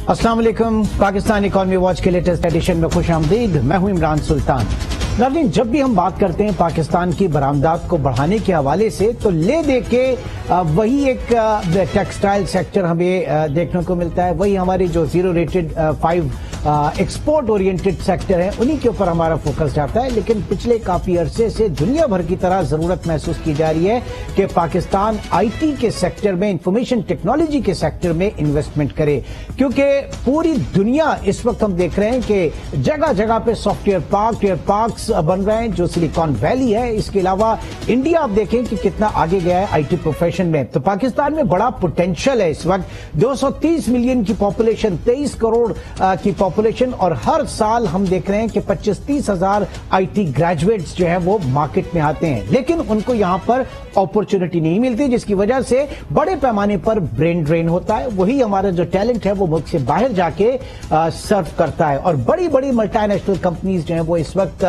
अस्सलाम वालेकुम। Pakistan economy watch के लेटेस्ट एडिशन में खुश आमदीद। मैं हूं इमरान सुल्तान। नाज़रीन, जब भी हम बात करते हैं पाकिस्तान की बरामदात को बढ़ाने के हवाले से तो ले दे के वही एक टेक्सटाइल सेक्टर हमें देखने को मिलता है, वही हमारी जो zero rated 5 export oriented sector है उन्हीं के ऊपर हमारा फोकस जाता है। लेकिन पिछले काफी अरसे से दुनिया भर की तरह जरूरत महसूस की जा रही है कि पाकिस्तान आईटी के सेक्टर में, इंफॉर्मेशन टेक्नोलॉजी के सेक्टर में इन्वेस्टमेंट करे, क्योंकि पूरी दुनिया इस वक्त हम देख रहे हैं कि जगह जगह पे सॉफ्टवेयर पार्क्स बन रहे हैं जो सिलिकॉन वैली है। इसके अलावा इंडिया आप देखें कि कितना आगे गया है आईटी प्रोफेशन में। तो पाकिस्तान में बड़ा पोटेंशियल है इस वक्त। 230 मिलियन की पॉपुलेशन, 23 करोड़ की पॉपुलेशन, और हर साल हम देख रहे हैं कि 25-30 हजार आईटी ग्रेजुएट्स जो है वो मार्केट में आते हैं, लेकिन उनको यहां पर अपॉर्चुनिटी नहीं मिलती, जिसकी वजह से बड़े पैमाने पर ब्रेन ड्रेन होता है। वही हमारा जो टैलेंट है वो मुल्क से बाहर जाके सर्व करता है। और बड़ी बड़ी मल्टीनेशनल कंपनीज जो है वो इस वक्त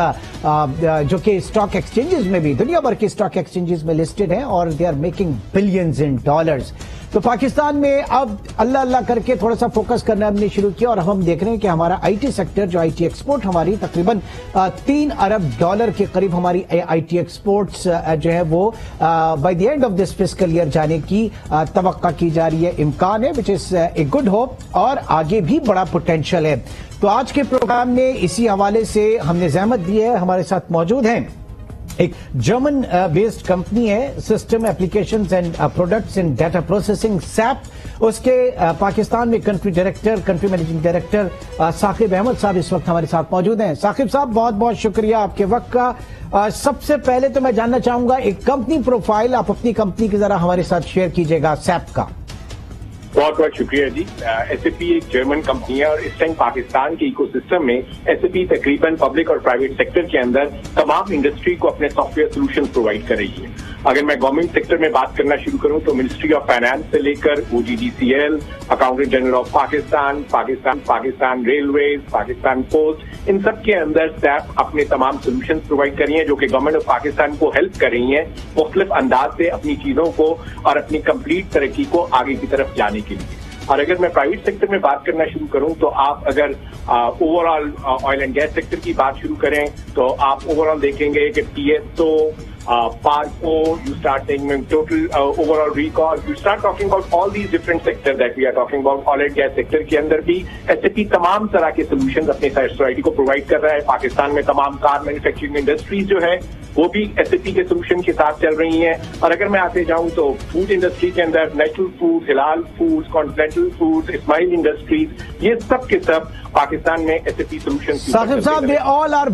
जो कि स्टॉक एक्सचेंजेस में भी, दुनिया भर के स्टॉक एक्सचेंजेस में लिस्टेड हैं और they are making billions in dollars. तो पाकिस्तान में अब अल्लाह अल्लाह करके थोड़ा सा फोकस करना हमने शुरू किया और हम देख रहे हैं कि हमारा आईटी सेक्टर, जो आईटी एक्सपोर्ट हमारी तकरीबन 3 अरब डॉलर के करीब हमारी आईटी एक्सपोर्ट्स जो है वो by the end of this fiscal year जाने की तवक्का की जा रही है। इम्कान है, which is a good hope, और आगे भी बड़ा पोटेंशियल है। तो आज के प्रोग्राम में इसी हवाले से हमने जहमत दी है। हमारे साथ मौजूद हैं एक जर्मन बेस्ड कंपनी है, system applications and products in data processing, SAP. उसके पाकिस्तान में country managing director Saqib Ahmed साहब इस वक्त हमारे साथ मौजूद हैं। साकिब साहब, बहुत बहुत शुक्रिया आपके वक्त का। सबसे पहले तो मैं जानना चाहूंगा एक कंपनी प्रोफाइल आप अपनी कंपनी की जरा हमारे साथ शेयर कीजिएगा, सैप का। बहुत बहुत शुक्रिया जी। एसएपी एक जर्मन कंपनी है और इस टाइम पाकिस्तान के इकोसिस्टम में एसएपी तकरीबन पब्लिक और प्राइवेट सेक्टर के अंदर तमाम इंडस्ट्री को अपने सॉफ्टवेयर सॉल्यूशन प्रोवाइड कर रही है। अगर मैं गवर्नमेंट सेक्टर में बात करना शुरू करूं तो मिनिस्ट्री ऑफ फाइनेंस से लेकर OGDCL, accountant general of Pakistan railways, Pakistan post, इन सब के अंदर सैप अपने तमाम सोल्यूशन प्रोवाइड कर रही है जो कि गवर्नमेंट ऑफ पाकिस्तान को हेल्प कर रही है मुख्तलिफ अंदाज से अपनी चीजों को और अपनी कंप्लीट तरक्की को आगे की तरफ जाने के लिए। और अगर मैं प्राइवेट सेक्टर में बात करना शुरू करूं तो आप अगर overall oil and gas sector की बात शुरू करें तो आप ओवरऑल देखेंगे कि PSO, Parco, you start saying total overall recall, you start talking about all these different sectors that we are talking about. oil and gas sector के अंदर भी SAP तमाम तरह के solutions अपने सोसाइटी को प्रोवाइड कर रहा है। पाकिस्तान में तमाम कार मैन्युफैक्चरिंग इंडस्ट्रीज जो है वो भी SAP के सोल्यूशन के साथ चल रही हैं। और अगर मैं आते जाऊं तो फूड इंडस्ट्री के अंदर natural food, Hilal foods, continental foods, Ismail industries, ये सब के सब पाकिस्तान में SAP सोल्यूशन। साकिब साहब, they all are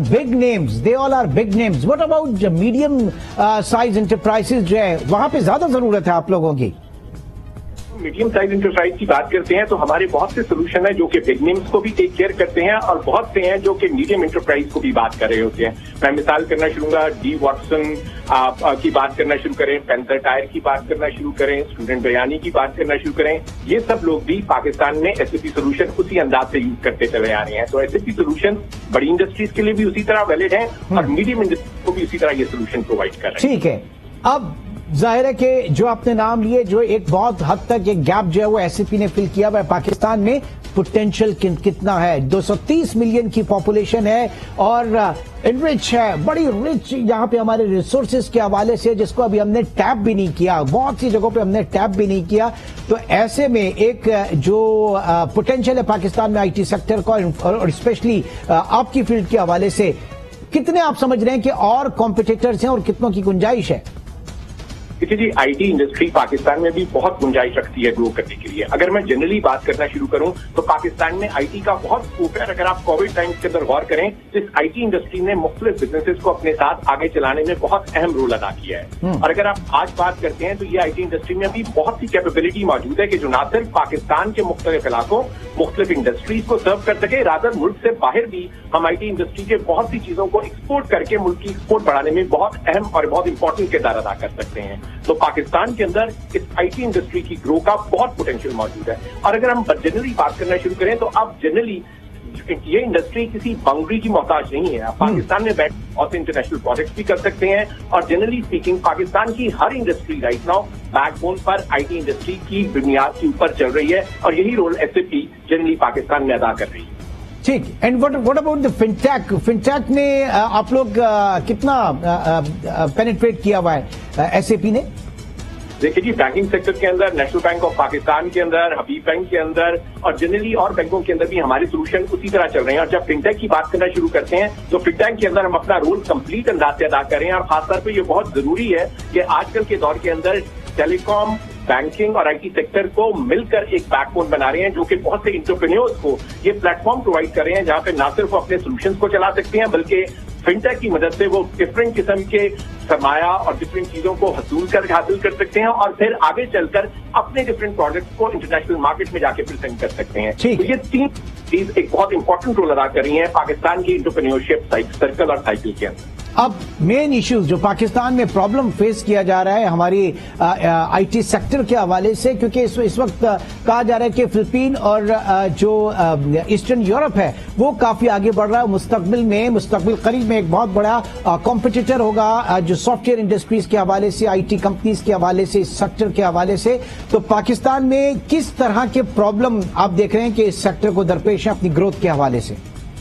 big names. What about the medium size enterprises जो है वहां पे ज्यादा जरूरत है आप लोगों की? मीडियम साइज इंटरप्राइज की बात करते हैं तो हमारे बहुत से सोल्यूशन है जो कि बिग नेम्स को भी टेक केयर करते हैं और बहुत से हैं जो कि मीडियम इंटरप्राइज को भी बात कर रहे होते हैं। मैं मिसाल करना शुरूंगा, डी वॉटसन की बात करना शुरू करें, पेंथर टायर की बात करना शुरू करें, स्टूडेंट बिरयानी की बात करना शुरू करें, ये सब लोग भी पाकिस्तान में SAP सोल्यूशन उसी अंदाज से यूज करते चले आ रहे हैं। तो SAP सोल्यूशन बड़ी इंडस्ट्रीज के लिए भी उसी तरह वैलिड है और मीडियम इंडस्ट्रीज को भी उसी तरह ये सोल्यूशन प्रोवाइड कर रहे हैं। ठीक है, अब जाहिर है कि जो आपने नाम लिए, जो एक बहुत हद तक एक गैप जो है वो SAP ने फिल किया हुआ है। पाकिस्तान में पोटेंशियल कितना है? 230 मिलियन की पॉपुलेशन है और इनरिच है, बड़ी रिच यहाँ पे हमारे रिसोर्सेज के हवाले से, जिसको अभी हमने टैप भी नहीं किया, बहुत सी जगहों पे हमने टैप भी नहीं किया। तो ऐसे में एक जो पोटेंशियल है पाकिस्तान में आईटी सेक्टर का और स्पेशली आपकी फील्ड के हवाले से, कितने आप समझ रहे हैं कि और कॉम्पिटिटर्स हैं और कितनों की गुंजाइश है? देखिए जी, आईटी इंडस्ट्री पाकिस्तान में भी बहुत गुंजाइश रखती है ग्रो करने के लिए। अगर मैं जनरली बात करना शुरू करूं तो पाकिस्तान में आईटी का बहुत स्कोप है। अगर आप कोविड टाइम्स के अंदर गौर करें तो इस आईटी इंडस्ट्री ने मुख्तलिफ बिजनेसेस को अपने साथ आगे चलाने में बहुत अहम रोल अदा किया है। और अगर आप आज बात करते हैं तो ये आईटी इंडस्ट्री में भी बहुत सी कैपेबिलिटी मौजूद है कि जो ना सिर्फ पाकिस्तान के मुख्तलिफ इलाकों, मुख्तलिफ इंडस्ट्रीज को सर्व कर सके, रादर मुल्क से बाहर भी हम आईटी इंडस्ट्री के बहुत सी चीजों को एक्सपोर्ट करके मुल्क की एक्सपोर्ट बढ़ाने में बहुत अहम और बहुत इंपॉर्टेंट किरदार अदा कर सकते हैं। तो पाकिस्तान के अंदर इस आईटी इंडस्ट्री की ग्रो का बहुत पोटेंशियल मौजूद है। और अगर हम जनरली बात करना शुरू करें तो अब जनरली یہ انڈسٹری کسی باؤنڈری کی محتاج نہیں ہے. آپ پاکستان میں بیٹھ بہت سے انٹرنیشنل پروجیکٹس بھی کر سکتے ہیں, اور جنرلی اسپیکنگ پاکستان کی ہر industry right now backbone پر آئی ٹی انڈسٹری کی بنیاد کے اوپر چل رہی ہے, اور یہی role S A P generally Pakistan میں ادا کر رہی ہے. ٹھیک. And what about the fintech? Fintech میں آپ لوگ کتنا پینیٹریٹ کیا ہوا ہے ایس اے پی نے؟ دیکھیے جی, بینکنگ سیکٹر کے اندر نیشنل بینک آف پاکستان کے اندر, حبیب بینک کے اندر, اور جنرلی اور بینکوں کے اندر بھی ہمارے سولوشن اسی طرح چل رہے ہیں. اور جب فنٹیک کی بات کرنا شروع کرتے ہیں تو فنٹیک کے اندر ہم اپنا رول کمپلیٹ انداز سے ادا کر رہے ہیں, اور خاص طور پہ یہ بہت ضروری ہے کہ آج کل کے دور کے اندر ٹیلی کام, بینکنگ اور آئی ٹی سیکٹر کو مل کر ایک بیک بون بنا رہے ہیں, جو کہ بہت سے انٹرپرینیورز کو یہ پلیٹ فارم پرووائڈ کر رہے ہیں جہاں پہ نہ صرف وہ اپنے سولوشنز کو چلا سکتے ہیں بلکہ فنٹیک کی مدد سے وہ ڈفرینٹ قسم کے سرمایہ اور ڈفرینٹ چیزوں کو حاصل کر سکتے ہیں, اور پھر آگے چل کر اپنے ڈفرینٹ پروڈکٹس کو انٹرنیشنل مارکیٹ میں جا کے پریزنٹ کر سکتے ہیں. تو یہ تین چیز ایک بہت امپورٹنٹ رول ادا کر رہی ہیں پاکستان کی انٹرپرینیورشپ سرکل اور سائیکل کے اندر. اب مین ایشوز جو پاکستان میں پرابلم فیس کیا جا رہا ہے ہماری آئی ٹی سیکٹر کے حوالے سے, کیونکہ اس وقت کہا جا رہا ہے کہ فلپین اور جو ایسٹرن یورپ ہے وہ کافی آگے بڑھ رہا ہے. مستقبل قریب میں ایک بہت بڑا کمپٹیٹر ہوگا جو سافٹ ویئر انڈسٹریز کے حوالے سے, آئی ٹی کمپنیز کے حوالے سے, اس سیکٹر کے حوالے سے. تو پاکستان میں کس طرح کے پرابلم آپ دیکھ رہے ہیں کہ اس سیکٹر کو درپیش ہے اپنی گروتھ کے حوالے سے؟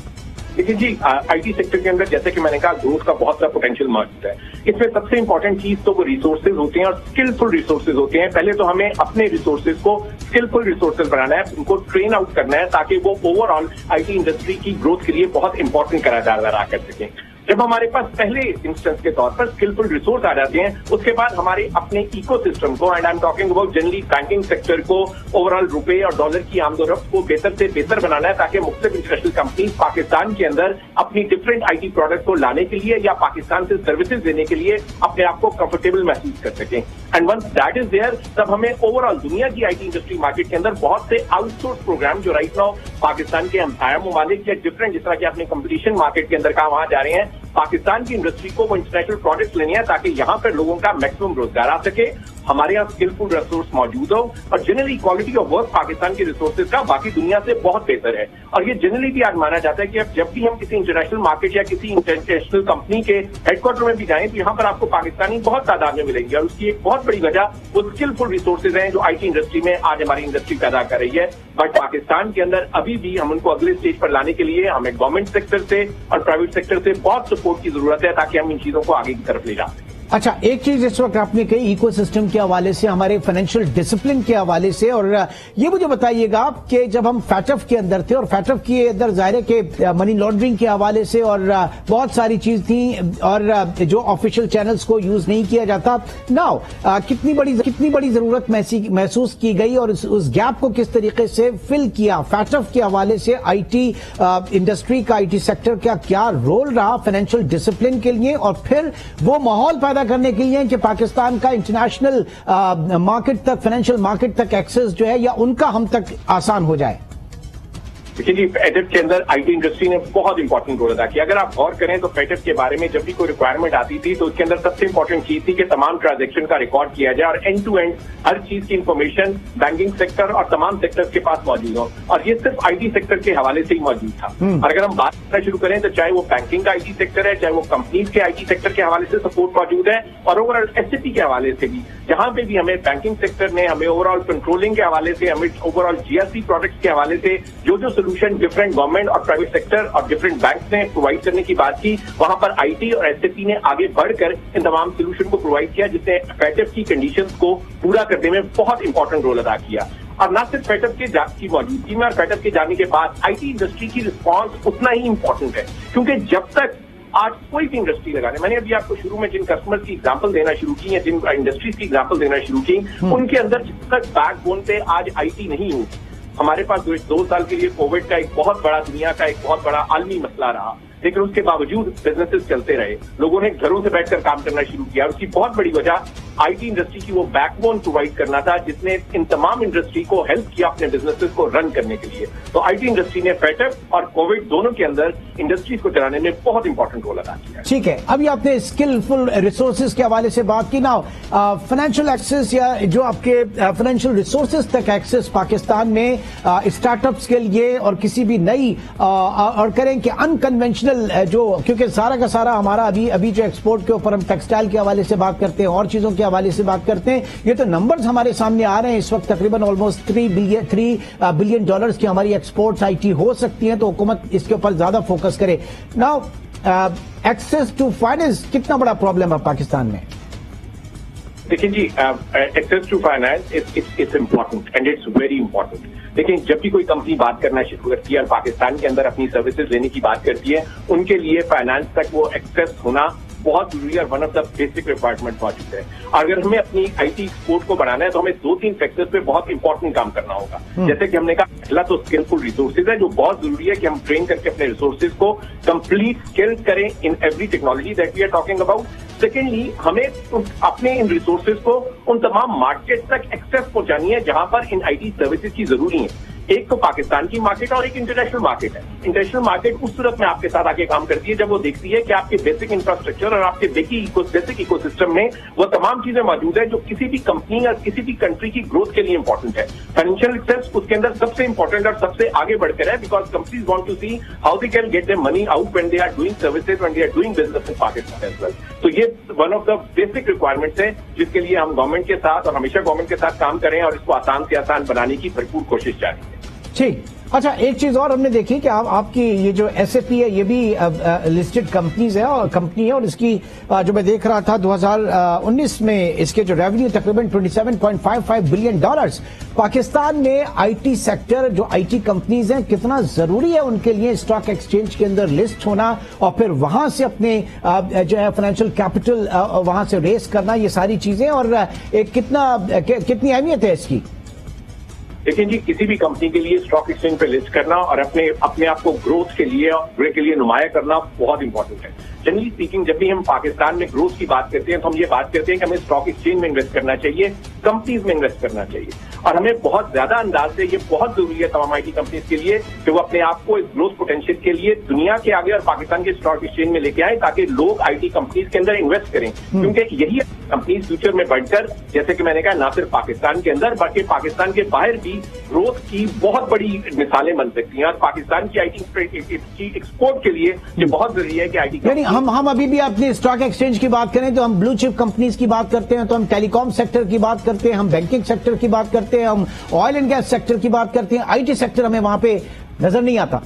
لیکن جی, آئی ٹی سیکٹر کے اندر جیسے کہ میں نے کہا گروتھ کا بہت سا پوٹینشیل موجود ہے. اس میں سب سے امپورٹنٹ چیز تو وہ ریسورسز ہوتے ہیں اور اسکلفل ریسورسز ہوتے ہیں. پہلے تو ہمیں اپنے ریسورسز کو اسکلفل ریسورسز بنانا ہے, ان کو ٹرین آؤٹ کرنا ہے تاکہ وہ overall I T industry کی گروتھ کے لیے بہت امپورٹنٹ کردار ادا کر سکیں. جب ہمارے پاس پہلے انسٹنس کے طور پر اسکلفل ریسورس آ جاتے ہیں, اس کے بعد ہمارے اپنے ایکو سسٹم کو, and I'm talking about generally banking sector کو, اوور آل روپے اور ڈالر کی آمد و رفت کو بہتر سے بہتر بنانا ہے تاکہ مختلف انٹرنیشنل کمپنیز پاکستان کے اندر اپنی ڈفرینٹ آئی ٹی پروڈکٹ کو لانے کے لیے یا پاکستان سے سروسز دینے کے لیے اپنے آپ کو کمفرٹیبل محسوس کر سکیں. And once that is there, تب ہمیں اوور آل دنیا کی آئی ٹی انڈسٹری مارکیٹ کے اندر بہت سے آؤٹ سورس پروگرام جو رائٹ ناؤ پاکستان کے ہمسایہ ممالک یا ڈفرینٹ, جس طرح کہ اپنے کمپٹیشن مارکیٹ کے اندر کہاں وہاں جا رہے ہیں, پاکستان کی انڈسٹری کو وہ انٹرنیشنل پروڈکٹس لینے ہیں تاکہ یہاں پر لوگوں کا میکسیمم روزگار آ سکے, ہمارے یہاں اسکلفل ریسورس موجود ہو, اور generally quality of work Pakistan کے ریسورسز کا باقی دنیا سے بہت بہتر ہے. اور یہ جنرلی بھی آج مانا جاتا ہے کہ اب جب بھی ہم کسی انٹرنیشنل مارکیٹ یا کسی انٹرنیشنل کمپنی کے ہیڈ کوارٹر میں بھی جائیں تو یہاں پر آپ کو پاکستانی بہت تعداد میں ملیں گے, اور اس کی ایک بہت بڑی وجہ وہ اسکلفل ریسورسز ہیں جو آئی ٹی انڈسٹری میں آج ہماری انڈسٹری پیدا کر رہی ہے. بٹ پاکستان کے اندر ابھی بھی ہم ان کو اگلے اسٹیج پر لانے کے لیے ہمیں گورنمنٹ سیکٹر سے اور پرائیویٹ سیکٹر سے بہت سپورٹ کی ضرورت ہے تاکہ ہم ان چیزوں کو آگے کی طرف لے جا سکیں. اچھا, ایک چیز اس وقت آپ نے کہی ایکو سسٹم کے حوالے سے, ہمارے فائنینشیل ڈسپلن کے حوالے سے, اور یہ مجھے بتائیے گا کہ جب ہم فیٹف کے اندر تھے, اور فیٹف کے اندر ظاہر ہے کہ منی لانڈرنگ کے حوالے سے اور بہت ساری چیز تھیں, اور جو آفیشیل چینلز کو یوز نہیں کیا جاتا, ناؤ کتنی بڑی ضرورت محسوس کی گئی اور اس گیپ کو کس طریقے سے فل کیا فیٹف کے حوالے سے. آئی ٹی انڈسٹری کا, آئی ٹی سیکٹر کا کیا رول رہا فائنینشیل ڈسپلن کے لیے, اور پھر وہ ماحول پیدا کرنے کے لیے کہ پاکستان کا انٹرنیشنل مارکیٹ تک, فائنینشیل مارکیٹ تک ایکسس جو ہے یا ان کا ہم تک آسان ہو جائے؟ دیکھیے جی, فیٹف کے اندر آئی ٹی انڈسٹری نے بہت امپورٹنٹ رول ادا کیا. اگر آپ غور کریں تو فیٹف کے بارے میں جب بھی کوئی ریکوائرمنٹ آتی تھی تو اس کے اندر سب سے امپورٹنٹ چیز تھی کہ تمام ٹرانزیکشن کا ریکارڈ کیا جائے اور اینڈ ٹو اینڈ ہر چیز کی انفارمیشن بینکنگ سیکٹر اور تمام سیکٹر کے پاس موجود ہو, اور یہ صرف آئی ٹی سیکٹر کے حوالے سے ہی موجود تھا. اور اگر ہم بات کرنا شروع کریں تو چاہے وہ بینکنگ کا آئی ٹی سیکٹر ہے, چاہے وہ کمپنیز کے آئی ٹی سیکٹر کے حوالے سے سپورٹ موجود ہے, اور اوور آل ایس سی پی کے حوالے سے بھی, جہاں پہ بھی ہمیں بینکنگ سیکٹر نے ہمیں اوور آل کنٹرولنگ کے حوالے سے, ہمیں overall G S C products کے حوالے سے جو سولوشن ڈفرینٹ گورنمنٹ اور پرائیویٹ سیکٹر اور ڈفرینٹ بینکس نے پرووائڈ کرنے کی بات کی, وہاں پر آئی ٹی اور ایس اے پی نے آگے بڑھ کر ان تمام سولوشن کو پرووائڈ کیا, جس نے فیٹف کی کنڈیشنز کو پورا کرنے میں بہت امپورٹنٹ رول ادا کیا. اور نہ صرف فیٹف کے کی موجودگی میں اور فیٹف کے جانے کے بعد آئی ٹی انڈسٹری کی رسپانس اتنا ہی امپورٹنٹ ہے, کیونکہ جب تک آج کوئی بھی انڈسٹری لگانے, میں نے ابھی آپ کو شروع میں جن کسٹمر کی ایگزامپل دینا شروع کی یا جن انڈسٹریز کی ایگزامپل دینا شروع کی, ان کے اندر جب تک بیک بون پہ آج آئی ٹی نہیں ہوگی. ہمارے پاس 2 سال کے لیے کووڈ کا ایک بہت بڑا دنیا کا ایک بہت بڑا عالمی مسئلہ رہا, لیکن اس کے باوجود بزنسز چلتے رہے, لوگوں نے گھروں سے بیٹھ کر کام کرنا شروع کیا. اس کی بہت بڑی وجہ آئی ٹی انڈسٹری کی وہ بیک بون پرووائڈ کرنا تھا جس نے ان تمام انڈسٹری کو ہیلپ کیا اپنے بزنسز کو رن کرنے کے لیے. تو آئی ٹی انڈسٹری نے فیٹ اپ اور کووڈ دونوں کے اندر انڈسٹریز کو چلانے میں بہت امپورٹنٹ رول ادا کیا. ٹھیک ہے, ابھی آپ نے اسکلفل ریسورسز کے حوالے سے بات کی نا, فائنینشیل ایکسس یا جو آپ کے فائنینشیل ریسورسز تک ایکسس پاکستان میں اسٹارٹ اپس کے لیے اور کسی بھی نئی اور کریں کہ انکنونشنل جو, کیونکہ سارا کا سارا ہمارا ابھی جو ایکسپورٹ کے اوپر ہم ٹیکسٹائل کے حوالے سے بات کرتے ہیں اور چیزوں کے حوالے سے بات کرتے ہیں, یہ تو نمبرز ہمارے سامنے آ رہے ہیں اس وقت تقریباً آلموسٹ $3 بلین کی ہماری ایکسپورٹس آئی ٹی ہو سکتی ہیں, تو حکومت اس کے اوپر زیادہ فوکس کرے. ناؤ ایکسس ٹو فائنینس کتنا بڑا پرابلم ہے پاکستان میں؟ دیکھیں جی, access to finance it's important and it's very important. لیکن جب بھی کوئی کمپنی بات کرنا شروع کرتی ہے اور پاکستان کے اندر اپنی سروسز لینے کی بات کرتی ہے, ان کے لیے فائنانس تک وہ ایکسس ہونا بہت ضروری ہے, one of the basic requirement موجود ہے. اگر ہمیں اپنی آئی ٹی ایکسپورٹ کو بڑھانا ہے تو ہمیں 2-3 فیکٹرز پہ بہت امپورٹنٹ کام کرنا ہوگا. جیسے کہ ہم نے کہا, پہلا تو اسکلفل ریسورسز ہے, جو بہت ضروری ہے کہ ہم ٹرین کر کے اپنے ریسورسز کو کمپلیٹ اسکل کریں in every technology that we are talking about. Secondly, ہمیں اپنے ان ریسورسز کو ان تمام مارکیٹ تک ایکسیس پہنچانی ہے جہاں پر ان آئی ٹی سروسز کی ضروری ہیں. ایک تو پاکستان کی مارکیٹ اور ایک انٹرنیشنل مارکیٹ ہے. انٹرنیشنل مارکیٹ اس صورت میں آپ کے ساتھ آگے کام کرتی ہے جب وہ دیکھتی ہے کہ آپ کے بیسک انفراسٹرکچر اور آپ کے بیسک ایکو سسٹم میں وہ تمام چیزیں موجود ہیں جو کسی بھی کمپنی اور کسی بھی کنٹری کی گروتھ کے لیے امپورٹنٹ ہے. فائنینشیل ایکسس اس کے اندر سب سے امپورٹنٹ اور سب سے آگے بڑھ کر ہے, because companies want to see how they can get their money out when they are doing services, when they are doing business in Pakistan as well. تو یہ one of the basic requirements ہے جس کے لیے ہم گورنمنٹ کے ساتھ اور ہمیشہ گورنمنٹ کے ساتھ کام کریں اور اس کو آسان سے آسان بنانے کی بھرپور کوشش جاری ہے. ٹھیک. اچھا, ایک چیز اور ہم نے دیکھی کہ آپ کی یہ جو ایس اے پی ہے یہ بھی لسٹڈ کمپنیز ہے اور کمپنی ہے, اور اس کی جو میں دیکھ رہا تھا 2019 میں اس کے جو ریونیو تقریباً $27.55 بلین. پاکستان میں آئی ٹی سیکٹر جو آئی ٹی کمپنیز ہیں کتنا ضروری ہے ان کے لیے اسٹاک ایکسچینج کے اندر لسٹ ہونا اور پھر وہاں سے اپنے جو ہے فائنینشیل کیپٹل وہاں سے ریز کرنا, یہ ساری چیزیں, اور کتنی اہمیت ہے اس کی؟ لیکن جی, کسی بھی کمپنی کے لیے اسٹاک ایکسچینج پہ لسٹ کرنا اور اپنے آپ کو گروتھ کے لیے نمایاں کرنا بہت امپورٹنٹ ہے. جنرلی اسپیکنگ, جب بھی ہم پاکستان میں گروتھ کی بات کرتے ہیں تو ہم یہ بات کرتے ہیں کہ ہمیں اسٹاک ایکسچینج میں انویسٹ کرنا چاہیے, کمپنیز میں انویسٹ کرنا چاہیے, اور ہمیں بہت زیادہ انداز سے یہ بہت ضروری ہے تمام آئی ٹی کمپنیز کے لیے کہ وہ اپنے آپ کو اس گروتھ پوٹینشیل کے لیے دنیا کے آگے اور پاکستان کے اسٹاک ایکسچینج میں لے کے آئیں تاکہ لوگ آئی ٹی کمپنیز کے اندر انویسٹ کریں, کیونکہ یہی کمپنیز فیوچر میں بڑھ کر, جیسے کہ میں نے کہا, نہ صرف پاکستان کے اندر بلکہ پاکستان کے باہر بھی گروتھ کی بہت بڑی مثالیں بن سکتی ہیں. اور پاکستان کی آئی ٹی ایکسپورٹ کے لیے یہ بہت ضروری ہے کہ آئی ٹی, یعنی ہم ابھی بھی اپنی اسٹاک ایکسچینج کی بات کریں تو ہم بلو چپ کمپنیز کی بات کرتے ہیں, تو ہم ٹیلی کام سیکٹر کی بات کرتے ہیں, ہم بینکنگ سیکٹر کی بات کرتے ہیں, ہم آئل اینڈ گیس سیکٹر کی بات کرتے ہیں, آئی ٹی سیکٹر ہمیں وہاں پہ نظر نہیں آتا.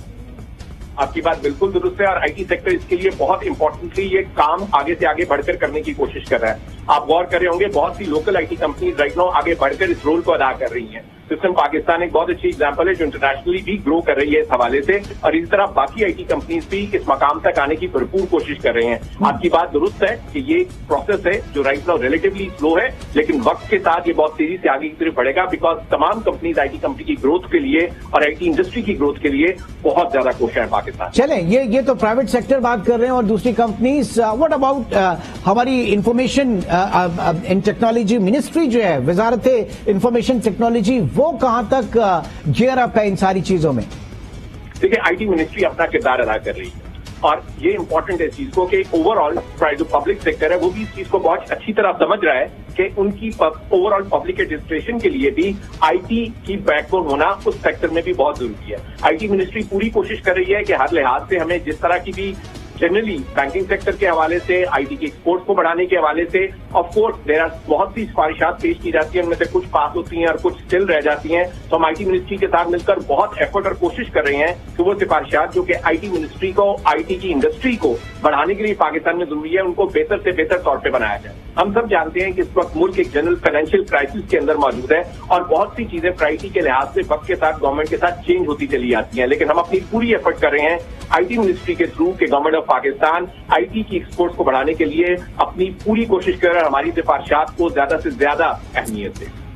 آپ کی بات بالکل درست ہے, اور آئی ٹی سیکٹر اس کے لیے بہت امپورٹنٹلی یہ کام آگے سے آگے بڑھ کر کرنے کی کوشش کر رہا ہے. آپ غور کر رہے ہوں گے, بہت سی local I T companies right now آگے بڑھ کر اس رول کو ادا کر رہی ہیں. سسٹم پاکستان ایک بہت اچھی ایگزامپل ہے جو انٹرنیشنلی بھی گرو کر رہی ہے اس حوالے سے, اور اسی طرح باقی آئی ٹی کمپنیز بھی اس مقام تک آنے کی بھرپور کوشش کر رہے ہیں. آپ کی بات درست ہے کہ یہ پروسیس ہے جو رائٹ ناؤ ریلیٹیولی سلو ہے, لیکن وقت کے ساتھ یہ بہت تیزی سے آگے کی طرف بڑھے گا, بیکاز تمام کمپنیز آئی ٹی کمپنی کی گروتھ کے لیے اور آئی ٹی انڈسٹری کی گروتھ کے لیے بہت زیادہ کوشش ہے پاکستان. چلیں, یہ تو پرائیویٹ سیکٹر بات کر رہے ہیں اور دوسری کمپنیز. واٹ اباؤٹ ہماری انفارمیشن اینڈ ٹیکنالوجی منسٹری جو ہے, وزارت انفارمیشن ٹیکنالوجی, وہ کہاں تک گیئر اپ ہے ان ساری چیزوں میں؟ دیکھیں, آئی ٹی منسٹری اپنا کردار ادا کر رہی ہے, اور یہ امپورٹنٹ ہے اس چیز کو کہ اوور آل جو پبلک سیکٹر ہے وہ بھی اس چیز کو بہت اچھی طرح سمجھ رہا ہے کہ ان کی اوور آل پبلک ایڈمنسٹریشن کے لیے بھی آئی ٹی کی بیک بون ہونا اس سیکٹر میں بھی بہت ضروری ہے. آئی ٹی منسٹری پوری کوشش کر رہی ہے کہ ہر لحاظ سے ہمیں جس طرح کی بھی جنرلی بینکنگ سیکٹر کے حوالے سے, آئی ٹی کی ایکسپورٹ کو بڑھانے کے حوالے سے, آف کورس دیر آر بہت سی سفارشات پیش کی جاتی ہیں, ان میں سے کچھ پاس ہوتی ہیں اور کچھ اسٹل رہ جاتی ہیں. تو ہم آئی ٹی منسٹری کے ساتھ مل کر بہت ایفرٹ اور کوشش کر رہے ہیں کہ وہ سفارشات جو کہ آئی ٹی منسٹری کو, آئی ٹی کی انڈسٹری کو بڑھانے کے لیے پاکستان میں ضروری ہے, ان کو بہتر سے بہتر طور پہ بنایا جائے. ہم سب جانتے ہیں کہ اس وقت ملک ایک جنرل فائنینشیل کرائسس کے اندر موجود ہے, اور بہت سی چیزیں پرائرٹی کے لحاظ سے وقت کے ساتھ گورنمنٹ کے ساتھ چینج ہوتی چلی جاتی ہیں, لیکن ہم اپنی پوری ایفرٹ کر رہے ہیں آئی ٹی منسٹری کے تھرو کہ government of Pakistan I T کی ایکسپورٹس کو بڑھانے کے لیے اپنی پوری کوشش کر رہا ہے, ہماری سفارشات کو زیادہ سے زیادہ اہمیت دے.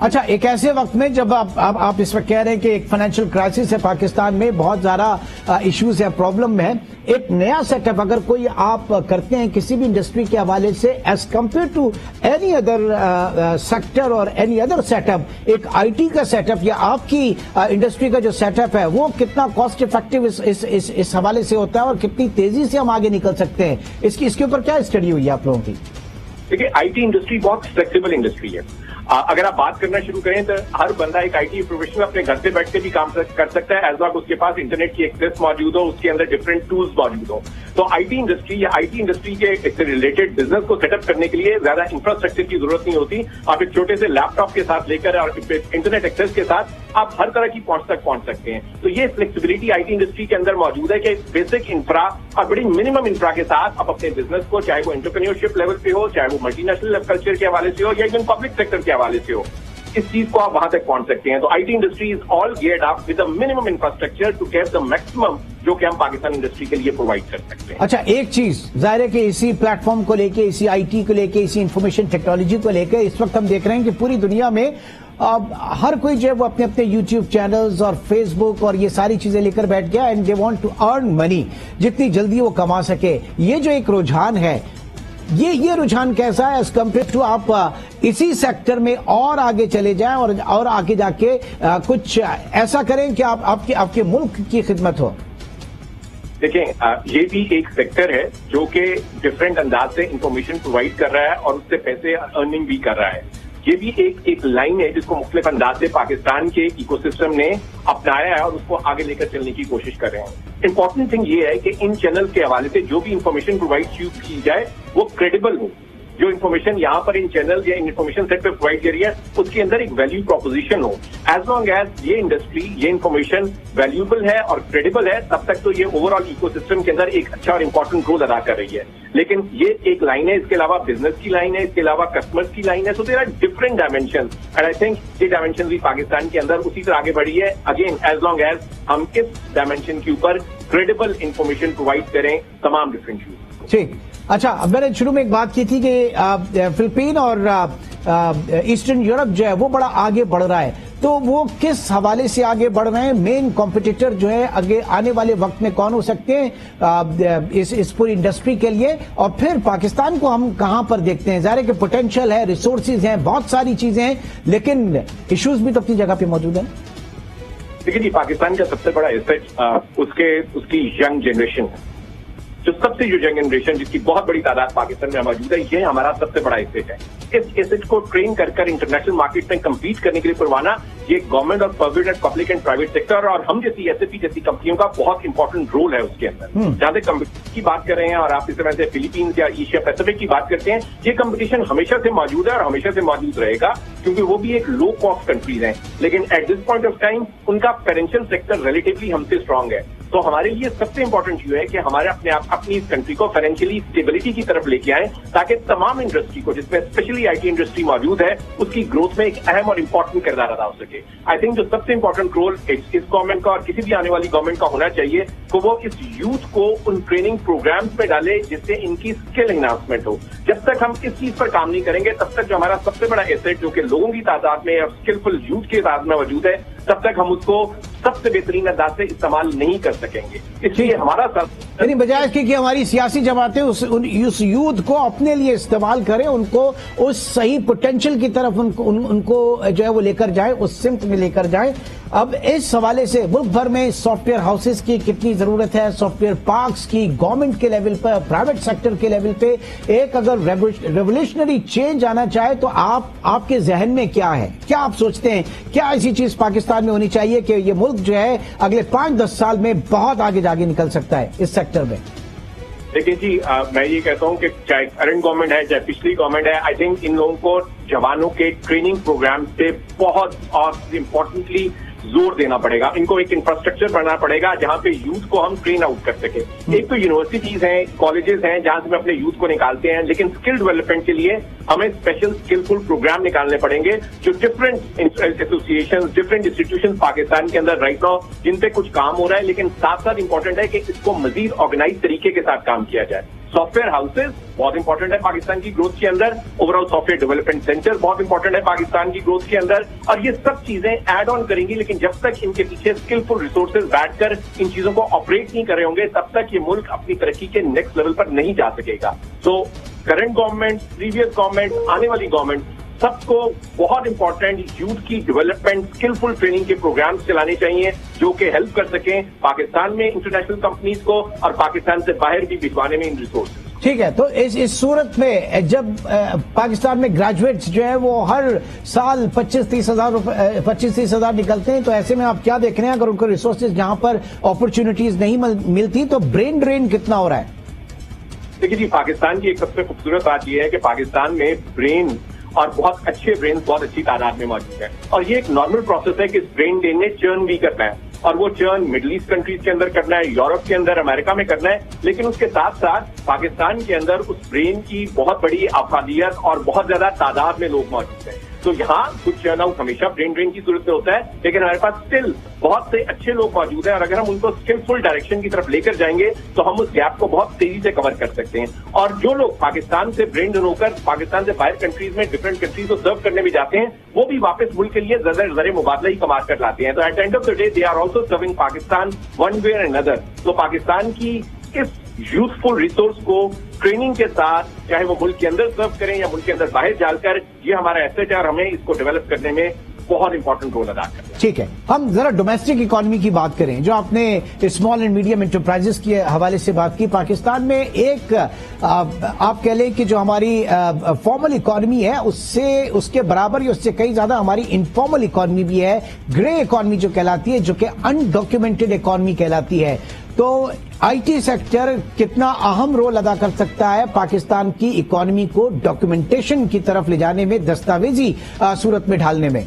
اچھا، ایک ایسے وقت میں جب آپ اس وقت کہہ رہے ہیں کہ ایک فائنینشیل کرائسس ہے پاکستان میں، بہت زیادہ ایشوز ہے، پرابلم ہے، ایک نیا سیٹ اپ اگر کوئی آپ کرتے ہیں کسی بھی انڈسٹری کے حوالے سے as compare to any other sector اور اینی ادر سیٹ اپ، ایک آئی ٹی کا سیٹ اپ یا آپ کی انڈسٹری کا جو سیٹ اپ ہے وہ کتنا کاسٹ افیکٹو اس حوالے سے ہوتا ہے اور کتنی تیزی سے ہم آگے نکل سکتے ہیں، اس کے اوپر کیا اسٹڈی ہوئی ہے آپ لوگوں کی؟ دیکھیے، آئی ٹی انڈسٹری بہت فلیکسیبل انڈسٹری ہے. اگر آپ بات کرنا شروع کریں تو ہر بندہ ایک آئی ٹی پروفیشنل اپنے گھر سے بیٹھ کے بھی کام کر سکتا ہے ایز لانگ اس کے پاس انٹرنیٹ کی ایکسیس موجود ہو، اس کے اندر ڈفرینٹ ٹولز موجود ہو. تو آئی ٹی انڈسٹری یا آئی ٹی انڈسٹری کے ریلیٹڈ بزنس کو سیٹ اپ کرنے کے لیے زیادہ انفراسٹرکچر کی ضرورت نہیں ہوتی. آپ ایک چھوٹے سے لیپ ٹاپ کے ساتھ لے کر اور انٹرنیٹ ایکسیس کے ساتھ آپ ہر طرح کی پہنچ سکتے ہیں. تو یہ فلیکسیبلٹی آئی ٹی انڈسٹری کے اندر موجود ہے کہ بیسک انفرا اور بڑی منیمم انفرا کے ساتھ آپ اپنے بزنس کو، چاہے وہ انٹرپرینیورشپ لیول پہ ہو، چاہے وہ ملٹی نیشنل کلچر کے حوالے سے ہو یا ایون پبلک سیکٹر کے حوالے سے ہو، اس چیز کو آپ وہاں تک پہنچ سکتے ہیں. تو I T industry is all geared up with minimum infrastructure to get the maximum جو کہ ہم پاکستان انڈسٹری کے لیے پرووائڈ کر سکتے ہیں. اچھا، ایک چیز ظاہر ہے کہ اسی پلیٹ فارم کو لے کے، اسی آئی ٹی کو لے کے، اسی انفارمیشن ٹیکنالوجی کو لے کے اس وقت ہم دیکھ رہے ہیں کہ پوری دنیا میں ہر کوئی جو ہے وہ اپنے اپنے یوٹیوب چینلز اور فیس بک اور یہ ساری چیزیں لے کر بیٹھ گیا and they want to earn money, جتنی جلدی وہ کما سکے. یہ جو ایک رجحان ہے، یہ رجحان کیسا ہے ایز کمپیئر ٹو آپ اسی سیکٹر میں اور آگے چلے جائیں اور آگے جا کے کچھ ایسا کریں کہ آپ کے ملک کی خدمت ہو؟ دیکھیں، یہ بھی ایک سیکٹر ہے جو کہ ڈفرینٹ انداز سے انفارمیشن پرووائڈ کر رہا ہے اور اس سے پیسے ارننگ بھی کر رہا ہے. یہ بھی ایک لائن ہے جس کو مختلف انداز سے پاکستان کے ایکو سسٹم نے اپنایا ہے اور اس کو آگے لے کر چلنے کی کوشش کر رہے ہیں. امپورٹنٹ تھنگ یہ ہے کہ ان چینل کے حوالے سے جو بھی انفارمیشن پرووائڈ کی جائے وہ کریڈیبل ہو. جو انفارمیشن یہاں پر ان چینل یا انفارمیشن سیٹ پہ پرووائڈ کر رہی ہے اس کے اندر ایک ویلیو پروپوزیشن ہو. ایز لانگ ایز یہ انڈسٹری، یہ انفارمیشن ویلیوبل ہے اور کریڈیبل ہے، تب تک تو یہ اوور آل ایکو سسٹم کے اندر ایک اچھا اور امپورٹنٹ رول ادا کر رہی ہے. لیکن یہ ایک لائن ہے، اس کے علاوہ بزنس کی لائن ہے، اس کے علاوہ کسٹمرز کی لائن ہے. So there are different dimension and I think یہ ڈائمینشن بھی پاکستان کے اندر اسی طرح آگے بڑھی ہے. اگین ایز لانگ ایز ہم اس ڈائمینشن کے اوپر کریڈیبل انفارمیشن پرووائڈ کریں تمام ڈفرینٹ ایشوز. ٹھیک. اچھا، میں نے شروع میں ایک بات کی تھی کہ فلپین اور ایسٹرن یورپ جو ہے وہ بڑا آگے بڑھ رہا ہے، تو وہ کس حوالے سے آگے بڑھ رہے ہیں؟ مین کمپٹیٹر جو ہے آگے آنے والے وقت میں کون ہو سکتے ہیں اس پوری انڈسٹری کے لیے؟ اور پھر پاکستان کو ہم کہاں پر دیکھتے ہیں؟ ظاہر ہے کہ پوٹینشیل ہے، ریسورسز ہیں، بہت ساری چیزیں ہیں، لیکن ایشوز بھی تو اپنی جگہ پہ موجود ہیں. دیکھیے جی، پاکستان کا سب سے بڑا ایسٹ اس کی ینگ جنریشن ہے. جو ینگ جنریشن جس کی بہت بڑی تعداد پاکستان میں موجود ہے، یہ ہمارا سب سے بڑا ایسٹ ہے. اس ایسٹ کو ٹرین کر انٹرنیشنل مارکیٹ میں کمپیٹ کرنے کے لیے کروانا یہ گورنمنٹ اور پبلک اینڈ پرائیویٹ سیکٹر اور ہم جیسی ایس اے پی جیسی کمپنیوں کا بہت امپورٹنٹ رول ہے اس کے اندر. جہاں سے کمپٹیشن کی بات کر رہے ہیں اور آپ اس طرح سے فلپینز یا ایشیا پیسیفک کی بات کرتے ہیں، یہ کمپٹیشن ہمیشہ سے موجود ہے اور ہمیشہ سے موجود رہے گا کیونکہ وہ بھی ایک لو کاسٹ کنٹریز ہیں. لیکن at this point of time ان کا فائنینشیل سیکٹر ریلیٹیولی ہم سے اسٹرانگ ہے. تو ہمارے لیے سب سے امپورٹنٹ یہ ہے کہ ہمارے اپنی اس کنٹری کو فائنینشیلی اسٹیبلٹی کی طرف لے کے آئیں تاکہ تمام انڈسٹری کو، جس میں اسپیشلی آئی ٹی انڈسٹری موجود ہے، اس کی گروتھ میں ایک اہم اور امپورٹنٹ کردار ادا ہو سکے. آئی تھنک جو سب سے امپورٹنٹ رول اس گورنمنٹ کا اور کسی بھی آنے والی گورنمنٹ کا ہونا چاہیے کہ وہ اس یوتھ کو ان ٹریننگ پروگرامز میں ڈالے جس سے ان کی اسکل انہانسمنٹ ہو. جب تک ہم اس چیز پر کام نہیں کریں گے تب تک جو ہمارا سب سے بڑا ایسٹ جو کہ لوگوں کی تعداد میں اور اسکلفل یوتھ کی تعداد میں موجود ہے، تب تک ہم اس کو سب سے بہترین انداز سے استعمال نہیں کر سکیں گے. اس لیے ہمارا یعنی بجائے اس کی کہ ہماری سیاسی جماعتیں اس یوتھ کو اپنے لیے استعمال کریں، ان کو اس صحیح پوٹینشیل کی طرف ان کو جو ہے وہ لے کر جائیں، اس سمت میں لے کر جائیں. اب اس حوالے سے ملک بھر میں سافٹ ویئر ہاؤسز کی کتنی ضرورت ہے، سافٹ ویئر پارکس کی، گورنمنٹ کے لیول پر، پرائیویٹ سیکٹر کے لیول پہ ایک اگر ریولیوشنری چینج آنا چاہے تو آپ کے ذہن میں کیا ہے؟ کیا آپ سوچتے ہیں کیا ایسی چیز پاکستان میں ہونی چاہیے کہ یہ ملک جو ہے اگلے 5-10 سال میں بہت آگے جاگے نکل سکتا ہے اس سیکٹر میں؟ دیکھیں جی، میں یہ کہتا ہوں کہ چاہے کرنٹ گورنمنٹ ہے چاہے پچھلی گورنمنٹ ہے، آئی تھنک ان لوگوں کو جوانوں کے ٹریننگ پروگرام پہ بہت اور امپورٹنٹلی زور دینا پڑے گا. ان کو ایک انفراسٹرکچر بنانا پڑے گا جہاں پہ یوتھ کو ہم ٹرین آؤٹ کر سکیں. ایک تو یونیورسٹیز ہیں، کالجز ہیں جہاں سے ہم اپنے یوتھ کو نکالتے ہیں، لیکن اسکل ڈیولپمنٹ کے لیے ہمیں اسپیشل اسکلفل پروگرام نکالنے پڑیں گے جو different association, different institution Pakistan کے اندر رائٹ ناؤ جن پہ کچھ کام ہو رہا ہے، لیکن ساتھ ساتھ امپورٹنٹ ہے کہ اس کو مزید آرگنائز طریقے کے ساتھ کام کیا جائے. सॉफ्टवेयर हाउसेज बहुत इंपॉर्टेंट है पाकिस्तान की ग्रोथ के अंदर, ओवरऑल सॉफ्टवेयर डेवलपमेंट सेंटर बहुत इंपॉर्टेंट है पाकिस्तान की ग्रोथ के अंदर, और ये सब चीजें ऐड ऑन करेंगी। लेकिन जब तक इनके पीछे स्किलफुल रिसोर्सेज बैठकर इन चीजों को ऑपरेट नहीं कर रहे होंगे, तब तक ये मुल्क अपनी तरक्की के नेक्स्ट लेवल पर नहीं जा सकेगा। तो करंट गवर्नमेंट, प्रीवियस गवर्नमेंट, आने वाली गवर्नमेंट, सबको बहुत इंपॉर्टेंट यूथ की डेवलपमेंट, स्किलफुल ट्रेनिंग के प्रोग्राम्स चलाने चाहिए जो कि हेल्प कर सकें पाकिस्तान में इंटरनेशनल कंपनीज को और पाकिस्तान से बाहर भी भिजवाने में इन रिसोर्सेज। ठीक है, तो इस सूरत में जब पाकिस्तान में ग्रेजुएट्स जो है वो हर साल 25-30 हजार निकलते हैं, तो ऐसे में आप क्या देख रहे हैं, अगर उनको रिसोर्सेज जहां पर अपॉर्चुनिटीज नहीं मिलती तो ब्रेन ड्रेन कितना हो रहा है? देखिए जी, पाकिस्तान की एक सबसे खूबसूरत बात यह है कि पाकिस्तान में ब्रेन और बहुत अच्छे ब्रेन बहुत अच्छी तादाद में मौजूद है, और ये एक नॉर्मल प्रोसेस है कि इस ब्रेन ड्रेन ने चर्न भी करना है, और वो चर्न मिडिल ईस्ट कंट्रीज के अंदर करना है, यूरोप के अंदर, अमेरिका में करना है। लेकिन उसके साथ साथ पाकिस्तान के अंदर उस ब्रेन की बहुत बड़ी आबादियत और बहुत ज्यादा तादाद में लोग मौजूद हैं। तो यहाँ कुछ चर्न आउट हमेशा ब्रेन ड्रेन की सूरत में होता है, लेकिन हमारे पास स्टिल बहुत से अच्छे लोग मौजूद हैं, और अगर हम उनको स्किलफुल डायरेक्शन की तरफ लेकर जाएंगे तो हम उस गैप को बहुत तेजी से कवर कर सकते हैं। और जो लोग पाकिस्तान से ब्रेन ड्रेन होकर पाकिस्तान से बाहर कंट्रीज में डिफरेंट कंट्रीज को सर्व करने भी जाते हैं, वो भी वापस मुल्क के लिए जरिए मुबादला ही कमा कर लाते हैं। तो at the end of the day they are also serving Pakistan one way and another. तो पाकिस्तान की इस यूथफुल रिसोर्स को ट्रेनिंग के साथ, चाहे वो मुल्क के अंदर सर्व करें या मुल्क के अंदर बाहर डालकर, ये हमारा एसेट है और हमें इसको डेवलप करने में बहुत इंपॉर्टेंट रोल अदा करता है। ठीक है, हम जरा डोमेस्टिक इकोनॉमी की बात करें, जो आपने स्मॉल एंड मीडियम एंटरप्राइजेस के हवाले से बात की। पाकिस्तान में एक आप कह लें कि जो हमारी फॉर्मल इकोनॉमी है उससे उसके बराबर या उससे कई ज्यादा हमारी इनफॉर्मल इकोनॉमी भी है, ग्रे इकोनॉमी जो कहलाती है, जो कि अनडॉक्यूमेंटेड इकोनॉमी कहलाती है। तो आईटी सेक्टर कितना अहम रोल अदा कर सकता है पाकिस्तान की इकोनॉमी को डॉक्यूमेंटेशन की तरफ ले जाने में, दस्तावेजी सूरत में ढालने में?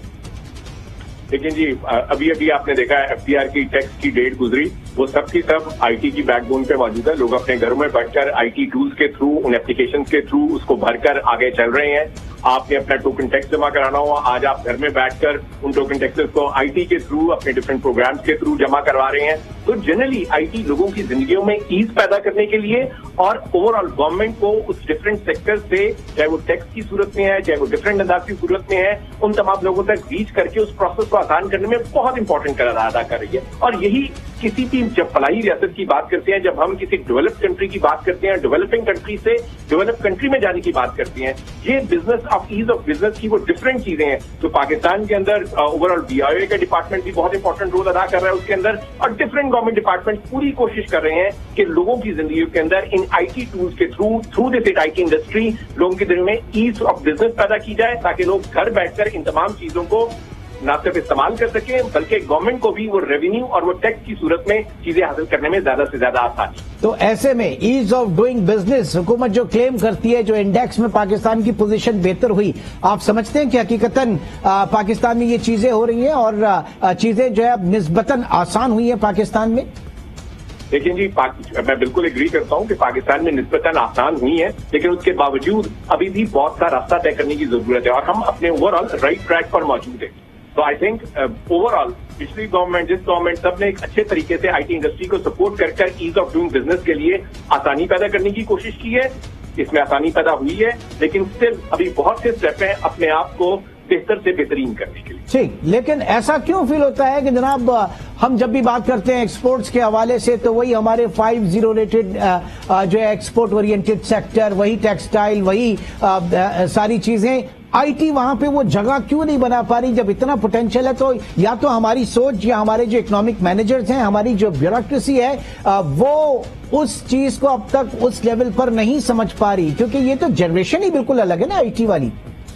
लेकिन जी, अभी आपने देखा है एफडीआर की टैक्स की डेट गुजरी, वो सब की सब आईटी की बैकबोन पे मौजूद है। लोग अपने घरों में बैठकर आईटी टूल्स के थ्रू, उन एप्लीकेशन के थ्रू उसको भरकर आगे चल रहे हैं। आपने अपना टोकन टैक्स जमा कराना हो, आज आप घर में बैठकर उन टोकन टैक्सेस को आईटी के थ्रू, अपने डिफरेंट प्रोग्राम्स के थ्रू जमा करवा रहे हैं। तो जनरली आईटी लोगों की जिंदगियों में ईज पैदा करने के लिए और ओवरऑल गवर्नमेंट को उस डिफरेंट सेक्टर से, चाहे वो टैक्स की सूरत में है, चाहे वो डिफरेंट अंदाज की सूरत में है, उन तमाम लोगों तक रीच करके उस प्रोसेस को आसान करने में बहुत इंपॉर्टेंट किरदार अदा कर रही है। और यही किसी भी जब फलाही रियासत की बात करते हैं, जब हम किसी डेवलप्ड कंट्री की बात करते हैं, डेवलपिंग कंट्री से डेवलप कंट्री में जाने की बात करते हैं, ये business of ease of business की वो डिफरेंट चीजें हैं। तो पाकिस्तान के अंदर ओवरऑल बीआईओ का डिपार्टमेंट भी बहुत इंपॉर्टेंट रोल अदा कर रहा है उसके अंदर, और डिफरेंट गवर्नमेंट डिपार्टमेंट पूरी कोशिश कर रहे हैं कि लोगों की जिंदगी के अंदर इन आईटी टूल्स के थ्रू दिस आईटी इंडस्ट्री लोगों की जिंदगी में ईज ऑफ बिजनेस पैदा की जाए, ताकि लोग घर बैठकर इन तमाम चीजों को न सिर्फ इस्तेमाल कर सकें, बल्कि गवर्नमेंट को भी वो रेवेन्यू और वो टैक्स की सूरत में चीजें हासिल करने में ज्यादा से ज्यादा आसानी। तो ऐसे में ईज ऑफ डूइंग बिजनेस हुकूमत जो क्लेम करती है, जो इंडेक्स में पाकिस्तान की पोजीशन बेहतर हुई, आप समझते हैं कि हकीकतन पाकिस्तान में ये चीजें हो रही हैं और चीजें जो है निस्बतन आसान हुई है पाकिस्तान में? देखिए जी, मैं बिल्कुल एग्री करता हूं कि पाकिस्तान में निस्बतन आसान हुई है, लेकिन उसके बावजूद अभी भी बहुत सा रास्ता तय करने की जरूरत है, और हम अपने ओवरऑल राइट ट्रैक पर मौजूद हैं। तो आई थिंक ओवरऑल पिछली गवर्नमेंट, जिस गवर्नमेंट, सब ने एक अच्छे तरीके से आईटी इंडस्ट्री को सपोर्ट कर ईज ऑफ डूइंग बिजनेस के लिए आसानी पैदा करने की कोशिश की है। इसमें आसानी पैदा हुई है, लेकिन स्टिल अभी बहुत से स्टेप हैं अपने आप को बेहतर से बेहतरीन करने के लिए। ठीक, लेकिन ऐसा क्यों फील होता है कि जनाब हम जब भी बात करते हैं एक्सपोर्ट्स के हवाले से, तो वही हमारे 5 रिलेटेड जो है एक्सपोर्ट ओरिएंटेड सेक्टर, वही टेक्सटाइल, वही सारी चीजें, आईटी वहां पे वो जगह क्यों नहीं बना पा रही? जब इतना पोटेंशियल है तो या तो हमारी सोच या हमारे जो इकोनॉमिक मैनेजर्स हैं, हमारी जो ब्यूरोक्रेसी है, वो उस चीज को अब तक उस लेवल पर नहीं समझ पा रही, क्योंकि ये तो जनरेशन ही बिल्कुल अलग है ना आईटी वाली।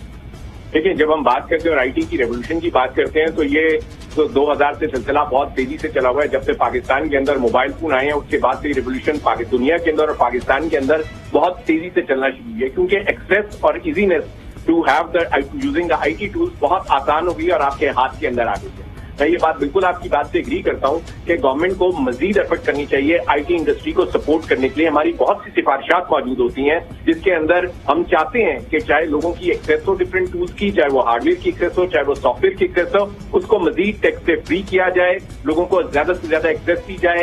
देखिए, जब हम बात करते हैं और आईटी की रेवोल्यूशन की बात करते हैं, तो ये तो 2000 से सिलसिला बहुत तेजी से चला हुआ है। जब से पाकिस्तान के अंदर मोबाइल फोन आए हैं, उसके बाद से रेवोल्यूशन दुनिया के अंदर और पाकिस्तान के अंदर बहुत तेजी से चलना शुरू हुई है, क्योंकि एक्सेस और easiness to have the using the IT tools बहुत आसान हो गई और आपके हाथ के अंदर आ गई है। मैं ये बात बिल्कुल आपकी बात से एग्री करता हूं कि गवर्नमेंट को मजीद एफर्ट करनी चाहिए आईटी इंडस्ट्री को सपोर्ट करने के लिए। हमारी बहुत सी सिफारिशात मौजूद होती हैं, जिसके अंदर हम चाहते हैं कि चाहे लोगों की एक्सेस हो डिफरेंट टूल्स की, चाहे वो हार्डवेयर की एक्सेस हो, चाहे वो सॉफ्टवेयर की एक्सेस हो, उसको मजीद टैक्स से फ्री किया जाए, लोगों को ज्यादा से ज्यादा एक्सेस दी जाए।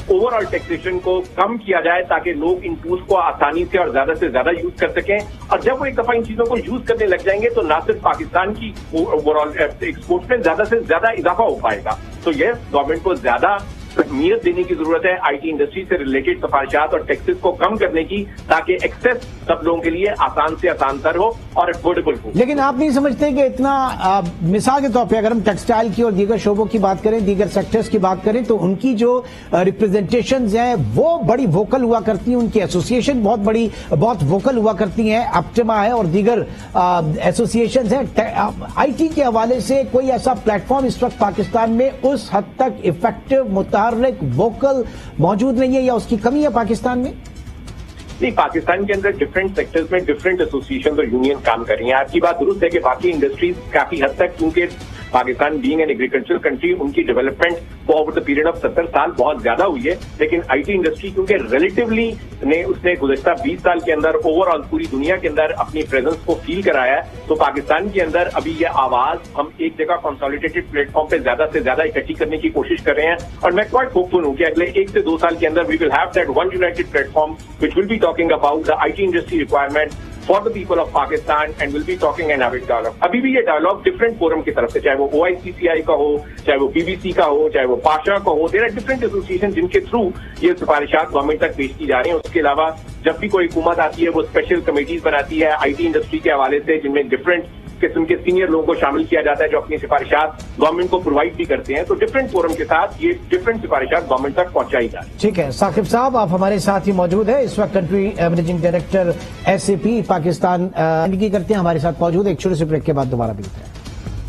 اوور آل ٹیکسیشن کو کم کیا جائے تاکہ لوگ ان ٹولس کو آسانی سے اور زیادہ سے زیادہ یوز کر سکیں. اور جب وہ ایک دفعہ ان چیزوں کو یوز کرنے لگ جائیں گے تو نہ صرف پاکستان کی اوور آل ایکسپورٹ میں زیادہ سے زیادہ اضافہ ہو پائے گا. تو یہ گورنمنٹ کو زیادہ اہمیت دینے کی ضرورت ہے آئی ٹی انڈسٹری سے ریلیٹڈ سفارشات اور ٹیکسز کو کم کرنے کی, تاکہ ایکسیس سب لوگوں کے لیے آسان سے آسان تر ہو اور افورڈیبل ہو. لیکن آپ نہیں سمجھتے کہ اتنا مثال کے طور پہ اگر ہم ٹیکسٹائل کی اور دیگر شعبوں کی بات کریں, دیگر سیکٹرز کی بات کریں, تو ان کی جو ریپرزنٹیشنز ہیں وہ بڑی ووکل ہوا کرتی ہیں, ان کی ایسوسیشن بہت ووکل ہوا کرتی ہیں, اپٹما ہے اور دیگر ایسوسیشنز ہیں. آئی ٹی کے حوالے سے کوئی ایسا پلیٹ فارم اس وقت پاکستان میں اس حد تک افیکٹو, متحرک, ووکل موجود نہیں ہے, یا اس کی کمی ہے پاکستان میں؟ نہیں, پاکستان کے اندر ڈفرینٹ سیکٹرز میں ڈفرینٹ ایسوسیشن اور یونین کام کر رہی ہیں. آپ کی بات درست ہے کہ باقی انڈسٹریز کافی حد تک, کیونکہ Pakistan being an agricultural country, ان کی development over the period of 70 سال بہت زیادہ ہوئی ہے. لیکن آئی ٹی انڈسٹری کیونکہ ریلیٹیولی اس نے گزشتہ 20 سال کے اندر اوور آل پوری دنیا کے اندر اپنی پریزنس کو فیل کرایا ہے, تو پاکستان کے اندر ابھی یہ آواز ہم ایک جگہ کنسالیڈیٹڈ پلیٹ فارم پہ زیادہ سے زیادہ اکٹھی کرنے کی کوشش کر رہے ہیں. اور میں کوائٹ ہوپفل ہوں کہ اگلے 1 سے 2 سال کے اندر we will have that one united platform which will be talking about the I T industry requirement for the people of Pakistan and will be talking and having dialogue. ابھی بھی یہ ڈائلاگ ڈفرینٹ فورم کی طرف سے, چاہے وہ OICCI کا ہو, چاہے وہ BBC کا ہو, چاہے وہ پاشا کا ہو, دیر آر ڈفرینٹ ایسوسیشن جن کے تھرو یہ سفارشات گورنمنٹ تک پیش کی جا رہی ہیں. اس کے علاوہ جب بھی کوئی حکومت آتی ہے وہ اسپیشل کمیٹیز بناتی ہے آئی ٹی انڈسٹری کے حوالے سے, جن میں ڈفرینٹ قسم کے سینئر لوگوں کو شامل کیا جاتا ہے جو اپنی سفارشات گورنمنٹ کو پرووائڈ بھی کرتے ہیں. تو ڈفرینٹ فورم کے ساتھ یہ ڈفرینٹ سفارشات گورنمنٹ تک پہنچائی جاتی ہیں. ٹھیک ہے, ثاقب صاحب آپ ہمارے ساتھ ہی موجود ہیں اس وقت, country managing director SAP Pakistan کی کرتے ہیں, ہمارے ساتھ موجود ہے. ایک چھوٹے سے بریک کے بعد دوبارہ ملتے ہیں.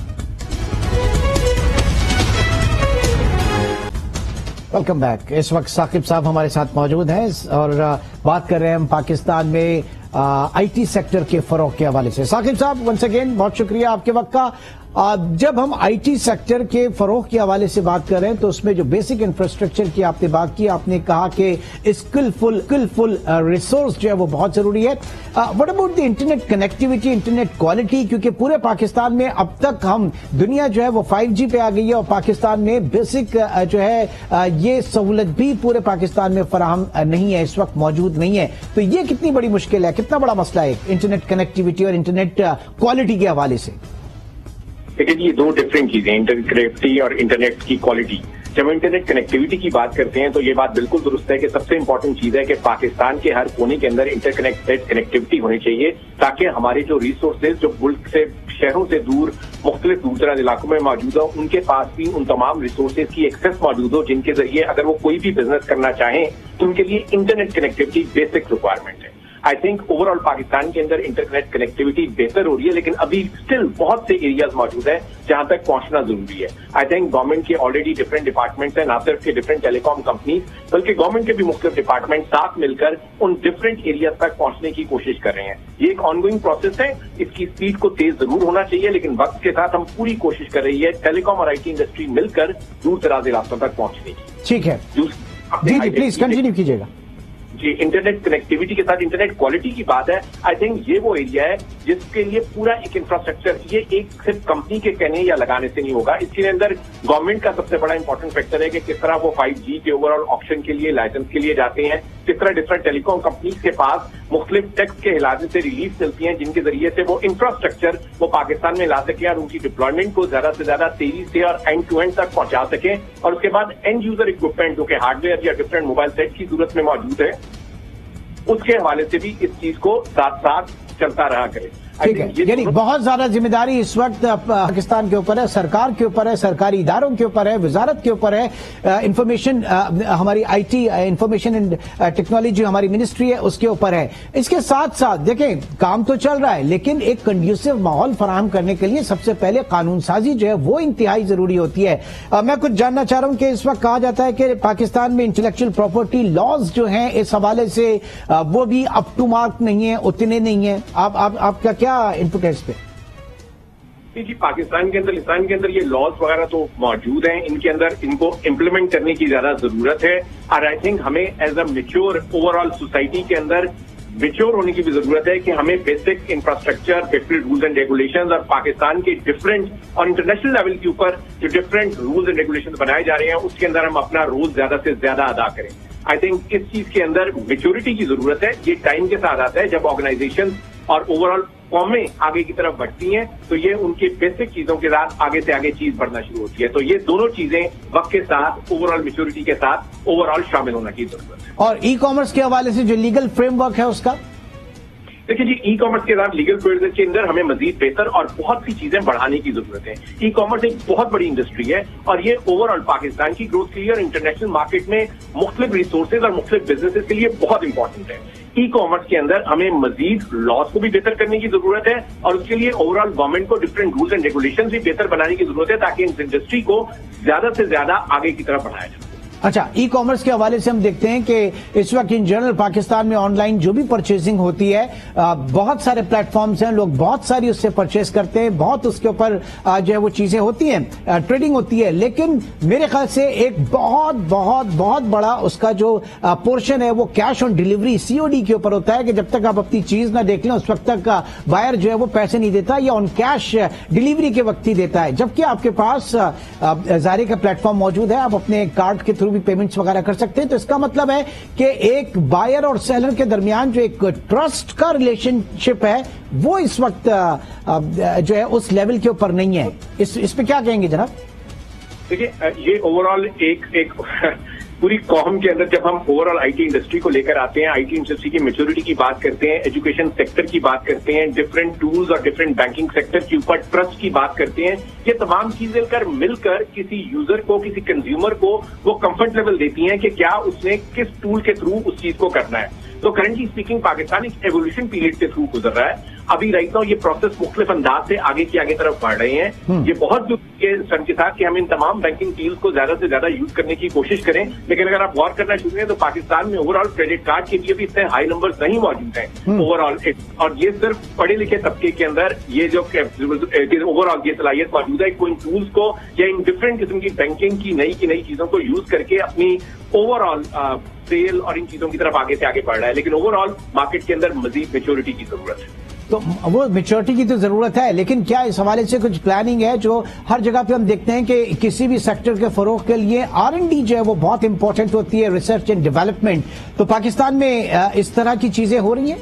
Welcome back. اس وقت ثاقب صاحب ہمارے ساتھ موجود ہیں اور بات کر رہے ہیں ہم پاکستان میں آئی ٹی سیکٹر کے فروغ کے حوالے سے. ثاقب صاحب ونس اگین بہت شکریہ آپ کے وقت کا. جب ہم آئی ٹی سیکٹر کے فروغ کے حوالے سے بات کر رہے ہیں تو اس میں جو بیسک انفراسٹرکچر کی آپ نے بات کی, آپ نے کہا کہ اسکلفل ریسورس جو ہے وہ بہت ضروری ہے. What about the internet connectivity, internet quality, کیونکہ پورے پاکستان میں اب تک ہم دنیا جو ہے وہ 5G پہ آ گئی ہے اور پاکستان میں بیسک جو ہے یہ سہولت بھی پورے پاکستان میں فراہم نہیں ہے, اس وقت موجود نہیں ہے. تو یہ کتنی بڑی مشکل ہے, کتنا بڑا مسئلہ ہے انٹرنیٹ کنیکٹیوٹی اور انٹرنیٹ کوالٹی کے حوالے سے؟ لیکن یہ دو ڈفرینٹ چیزیں, انٹرنیٹ کنیکٹیوٹی اور انٹرنیٹ کی کوالٹی. جب انٹرنیٹ کنیکٹیوٹی کی بات کرتے ہیں تو یہ بات بالکل درست ہے کہ سب سے امپورٹنٹ چیز ہے کہ پاکستان کے ہر کونے کے اندر کنیکٹیوٹی ہونی چاہیے, تاکہ ہمارے جو ریسورسز جو ملک سے, شہروں سے دور مختلف دور دراز علاقوں میں موجود ہو, ان کے پاس بھی ان تمام ریسورسز کی ایکسیس موجود ہو, جن کے ذریعے اگر وہ کوئی بھی بزنس کرنا چاہیں تو ان کے لیے انٹرنیٹ کنیکٹیوٹی بیسک ریکوائرمنٹ ہے. I think overall Pakistan کے اندر انٹرنیٹ کنیکٹیوٹی بہتر ہو رہی ہے, لیکن ابھی اسٹل بہت سے ایریاز موجود ہیں جہاں تک پہنچنا ضروری ہے. آئی تھنک گورنمنٹ کے آلریڈی ڈفرینٹ ڈپارٹمنٹس ہیں, نہ صرف کے ڈفرینٹ ٹیلی کام کمپنیز بلکہ گورنمنٹ کے بھی مختلف ڈپارٹمنٹ ساتھ مل کر ان ڈفرینٹ ایریاز تک پہنچنے کی کوشش کر رہے ہیں. یہ ایک آن گوئنگ پروسیس ہے, اس کی اسپیڈ کو تیز ضرور ہونا چاہیے, لیکن وقت کے ساتھ ہم پوری کوشش کر رہی ہے ٹیلی کام اور آئی ٹی انڈسٹری مل کر دور دراز علاقوں تک پہنچنے کی. ٹھیک ہے, جی پلیز کنٹینیو کیجیے گا. جی, انٹرنیٹ کنیکٹیوٹی کے ساتھ انٹرنیٹ کوالٹی کی بات ہے. آئی تھنک یہ وہ ایریا ہے جس کے لیے پورا ایک انفراسٹرکچر, یہ ایک صرف کمپنی کے کہنے یا لگانے سے نہیں ہوگا. اس کے اندر گورنمنٹ کا سب سے بڑا امپورٹنٹ فیکٹر ہے کہ کس طرح وہ 5G کے اوور آل آپشن کے لیے لائسنس کے لیے جاتے ہیں, کس طرح ڈفرینٹ ٹیلی کام کمپنیز کے پاس مختلف ٹیکس کے حوالے سے ریلیف ملتی ہیں, جن کے ذریعے سے وہ انفراسٹرکچر وہ پاکستان میں لا سکیں اور ان کی ڈپلائمنٹ کو زیادہ سے زیادہ تیزی سے اور اینڈ ٹو اینڈ تک پہنچا سکیں. اور اس کے بعد اینڈ یوزر اکوپمنٹ جو کہ ہارڈ ویئر یا ڈفرینٹ موبائل سیٹ کی صورت میں موجود ہے, اس کے حوالے سے بھی اس چیز کو ساتھ ساتھ چلتا رہا کرے. ٹھیک ہے, یعنی بہت زیادہ ذمہ داری اس وقت پاکستان کے اوپر ہے, سرکار کے اوپر ہے, سرکاری اداروں کے اوپر ہے, وزارت کے اوپر ہے, انفارمیشن ہماری I T information and technology ہماری منسٹری ہے اس کے اوپر ہے. اس کے ساتھ ساتھ دیکھیں کام تو چل رہا ہے, لیکن ایک کنڈیوسو ماحول فراہم کرنے کے لیے سب سے پہلے قانون سازی جو ہے وہ انتہائی ضروری ہوتی ہے. میں کچھ جاننا چاہ رہا ہوں کہ اس وقت کہا جاتا ہے کہ پاکستان میں انٹلیکچوئل پراپرٹی لاز جو ہیں اس حوالے سے وہ بھی اپ ٹو مارک نہیں ہیں, اتنے نہیں ہیں. آپ کا کیا انپٹ ہے اس پہ؟ جی, پاکستان کے اندر یہ لاز وغیرہ تو موجود ہیں, ان کے اندر ان کو امپلیمنٹ کرنے کی زیادہ ضرورت ہے. اور آئی تھنک ہمیں as a mature overall society کے اندر میچور ہونے کی بھی ضرورت ہے کہ ہمیں basic infrastructure, different rules and regulations اور پاکستان کے ڈفرینٹ اور انٹرنیشنل لیول کے اوپر جو ڈفرینٹ رولز اینڈ ریگولیشنز بنائے جا رہے ہیں اس کے اندر ہم اپنا رول زیادہ سے زیادہ ادا کریں. آئی تھنک اس چیز کے اندر میچورٹی کی ضرورت ہے. یہ ٹائم کے ساتھ آتا ہے. جب آرگنائزیشن اور اوور آل قومیں آگے کی طرف بڑھتی ہیں تو یہ ان کے بیسک چیزوں کے ساتھ آگے سے آگے چیز بڑھنا شروع ہوتی ہے. تو یہ دونوں چیزیں وقت کے ساتھ اوور آل میچورٹی کے ساتھ اوور آل شامل ہونا کی ضرورت ہے. اور ای کامرس کے حوالے سے جو لیگل فریم ورک ہے اس کا؟ دیکھیے جی، ای کامرس کے ساتھ لیگل فیلڈ کے اندر ہمیں مزید بہتر اور بہت سی چیزیں بڑھانے کی ضرورت ہے. ای کامرس ایک بہت بڑی انڈسٹری ہے اور یہ اوور آل پاکستان کی گروتھ کے لیے اور انٹرنیشنل مارکیٹ میں مختلف ریسورسز اور مختلف بزنسز کے لیے بہت امپورٹنٹ ہے. ای کامرس کے اندر ہمیں مزید لاس کو بھی بہتر کرنے کی ضرورت ہے اور اس کے لیے اوور آل گورنمنٹ کو ڈفرینٹ رولز اینڈ ریگولیشن بھی بہتر بنانے کی ضرورت ہے تاکہ اس انڈسٹری کو زیادہ سے زیادہ آگے کی طرف بڑھایا جائے. اچھا، ای کامرس کے حوالے سے ہم دیکھتے ہیں کہ اس وقت ان جنرل پاکستان میں آن لائن جو بھی پرچیزنگ ہوتی ہے بہت سارے پلیٹ فارمز ہیں، لوگ بہت ساری اس سے پرچیز کرتے ہیں، بہت اس کے اوپر جو ہے وہ چیزیں ہوتی ہیں، ٹریڈنگ ہوتی ہے. لیکن میرے خیال سے ایک بہت بہت بہت بڑا اس کا جو پورشن ہے وہ کیش آن ڈیلیوری COD کے اوپر ہوتا ہے کہ جب تک آپ اپنی چیز نہ دیکھ لیں اس وقت تک بائر جو ہے وہ پیسے نہیں دیتا یا آن کیش ڈیلیوری کے وقت ہی دیتا ہے. جبکہ آپ کے پاس ظاہر کا پلیٹ فارم موجود ہے، آپ اپنے کارڈ کے تھرو بھی پیمنٹس وغیرہ کر سکتے ہیں. تو اس کا مطلب ہے کہ ایک بائر اور سیلر کے درمیان جو ایک ٹرسٹ کا ریلیشن شپ ہے وہ اس وقت جو ہے اس لیول کے اوپر نہیں ہے. اس پہ کیا کہیں گے جناب؟ دیکھیے، یہ اوور آل ایک پوری قوم کے اندر جب ہم overall I T industry کو لے کر آتے ہیں، آئی ٹی انڈسٹری کی میچورٹی کی بات کرتے ہیں، ایجوکیشن سیکٹر کی بات کرتے ہیں، ڈفرینٹ ٹولز اور ڈفرینٹ بینکنگ سیکٹر کے اوپر ٹرسٹ کی بات کرتے ہیں، یہ تمام چیزیں مل کر کسی یوزر کو، کسی کنزیومر کو وہ کمفرٹ لیول دیتی ہیں کہ کیا اس نے کس ٹول کے تھرو اس چیز کو کرنا ہے. تو کرنٹلی اسپیکنگ پاکستان ایک ایوولوشن پیریڈ کے تھرو گزر رہا ہے. ابھی رائٹ ناؤ یہ پروسیس مختلف انداز سے آگے کی آگے طرف بڑھ رہے ہیں. یہ بہت ضروری ہے سن کے ساتھ کہ ہم ان تمام بینکنگ ٹولز کو زیادہ سے زیادہ یوز کرنے کی کوشش کریں. لیکن اگر آپ غور کرنا شروع کریں تو پاکستان میں اوور آل کریڈٹ کارڈ کے لیے بھی اتنے ہائی نمبرز نہیں موجود ہیں اوور آل. اور یہ صرف پڑھے لکھے طبقے کے اندر یہ جو اوور آل یہ صلاحیت موجود ہے کوئی ٹولز کو یا ان ڈفرینٹ قسم کی بینکنگ کی نئی چیزوں کو یوز کر کے اپنی اوور آل سیل اور ان چیزوں کی طرف آگے سے آگے بڑھ رہا ہے. لیکن اوور آل مارکیٹ کے اندر مزید میچورٹی کی ضرورت ہے. تو وہ میچورٹی کی تو ضرورت ہے، لیکن کیا اس حوالے سے کچھ پلاننگ ہے؟ جو ہر جگہ پہ ہم دیکھتے ہیں کہ کسی بھی سیکٹر کے فروغ کے لیے R&D جو ہے وہ بہت امپورٹنٹ ہوتی ہے، ریسرچ اینڈ ڈیولپمنٹ. تو پاکستان میں اس طرح کی چیزیں ہو رہی ہیں؟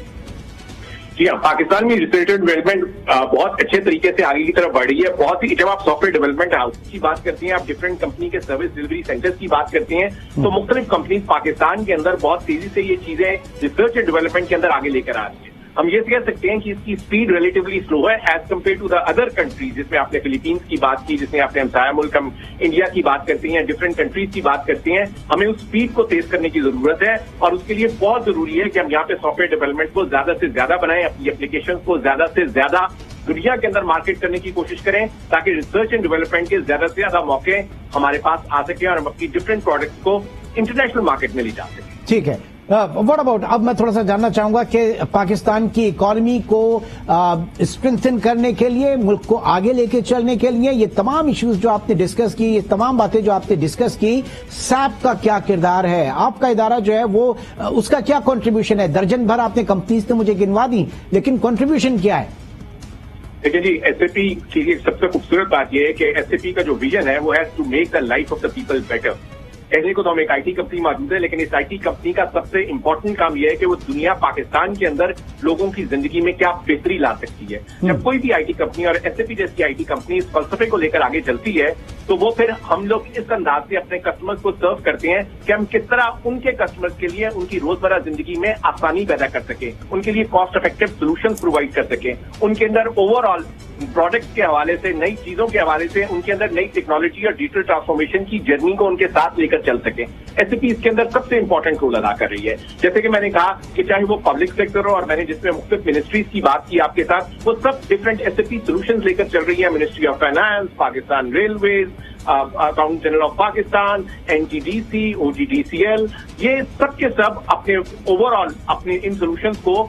جی ہاں، پاکستان میں ریسرچ اینڈ ڈیولپمنٹ بہت اچھے طریقے سے آگے کی طرف بڑھ رہی ہے. بہت ہی جب آپ سافٹ ویئر ڈیولپمنٹ ہاؤس کی بات کرتے ہیں، آپ ڈفرینٹ کمپنی کے سروس ڈلیوری سینٹرز کی بات کرتے ہیں تو مختلف کمپنیز پاکستان کے اندر بہت تیزی سے یہ چیزیں ریسرچ اینڈ ڈیولپمنٹ کے اندر آگے لے کر آ رہی ہیں. ہم یہ کہہ سکتے ہیں کہ اس کی اسپیڈ ریلیٹیولی سلو ہے as compare to the other countries, جس میں آپ نے فلپینس کی بات کی، جس میں آپ نے ہمسایہ ملک ہم انڈیا کی بات کرتے ہیں، ڈفرینٹ کنٹریز کی بات کرتے ہیں. ہمیں اس اسپیڈ کو تیز کرنے کی ضرورت ہے اور اس کے لیے بہت ضروری ہے کہ ہم یہاں پہ سافٹ ویئر ڈیولپمنٹ کو زیادہ سے زیادہ بنائیں، اپنی اپلیکیشن کو زیادہ سے زیادہ دنیا کے اندر مارکیٹ کرنے کی کوشش کریں تاکہ ریسرچ اینڈ ڈیولپمنٹ کے زیادہ سے زیادہ موقع ہمارے پاس آ سکیں اور ہم اپنی ڈفرینٹ پروڈکٹس کو انٹرنیشنل مارکیٹ میں لے جا سکیں. ٹھیک ہے. واٹ اباؤٹ، اب میں تھوڑا سا جاننا چاہوں گا کہ پاکستان کی اکانومی کو اسٹرینتھن کرنے کے لیے، ملک کو آگے لے کے چلنے کے لیے یہ تمام ایشوز جو آپ نے ڈسکس کی، یہ تمام باتیں جو آپ نے ڈسکس کی، SAP کا کیا کردار ہے؟ آپ کا ادارہ جو ہے وہ اس کا کیا کنٹریبیوشن ہے؟ درجن بھر آپ نے کمپنیز تو مجھے گنوا دی، لیکن کنٹریبیوشن کیا ہے؟ دیکھیں جی، SAP کی سب سے خوبصورت بات یہ ہے کہ SAP کا جو ویژن ہے وہ ہے to make the life of the people better. کہنے کو تو ہم ایک آئی ٹی کمپنی موجود ہے، لیکن اس آئی ٹی کمپنی کا سب سے امپورٹنٹ کام یہ ہے کہ وہ دنیا پاکستان کے اندر لوگوں کی زندگی میں کیا بہتری لا سکتی ہے. جب کوئی بھی آئی ٹی کمپنی اور SAP جیسی آئی ٹی کمپنی اس فلسفے کو لے کر آگے چلتی ہے تو وہ پھر ہم لوگ اس انداز سے اپنے کسٹمرز کو سرو کرتے ہیں کہ ہم کس طرح ان کے کسٹمرز کے لیے ان کی روزمرہ زندگی میں آسانی پیدا کر سکیں، ان کے لیے کاسٹ افیکٹو سولوشن پرووائڈ کر سکیں، ان کے اندر اوور آل پروڈکٹس کے حوالے سے، نئی چیزوں کے حوالے سے ان کے اندر نئی ٹیکنالوجی اور ڈیجیٹل ٹرانسفارمیشن کی جرنی کو ان کے ساتھ لے کر چل سکیں. SAP اس کے اندر سب سے امپورٹنٹ رول ادا کر رہی ہے. جیسے کہ میں نے کہا کہ چاہے وہ پبلک سیکٹر ہو، اور میں نے جس میں مختلف منسٹریز کی بات کی آپ کے ساتھ، وہ سب ڈفرینٹ SAP سولوشنز لے کر چل رہی ہے. Ministry of finance, Pakistan railways, account general of Pakistan, NTDC، OGDCL، یہ سب کے سب اپنے اوور آل اپنے ان سولوشنز کو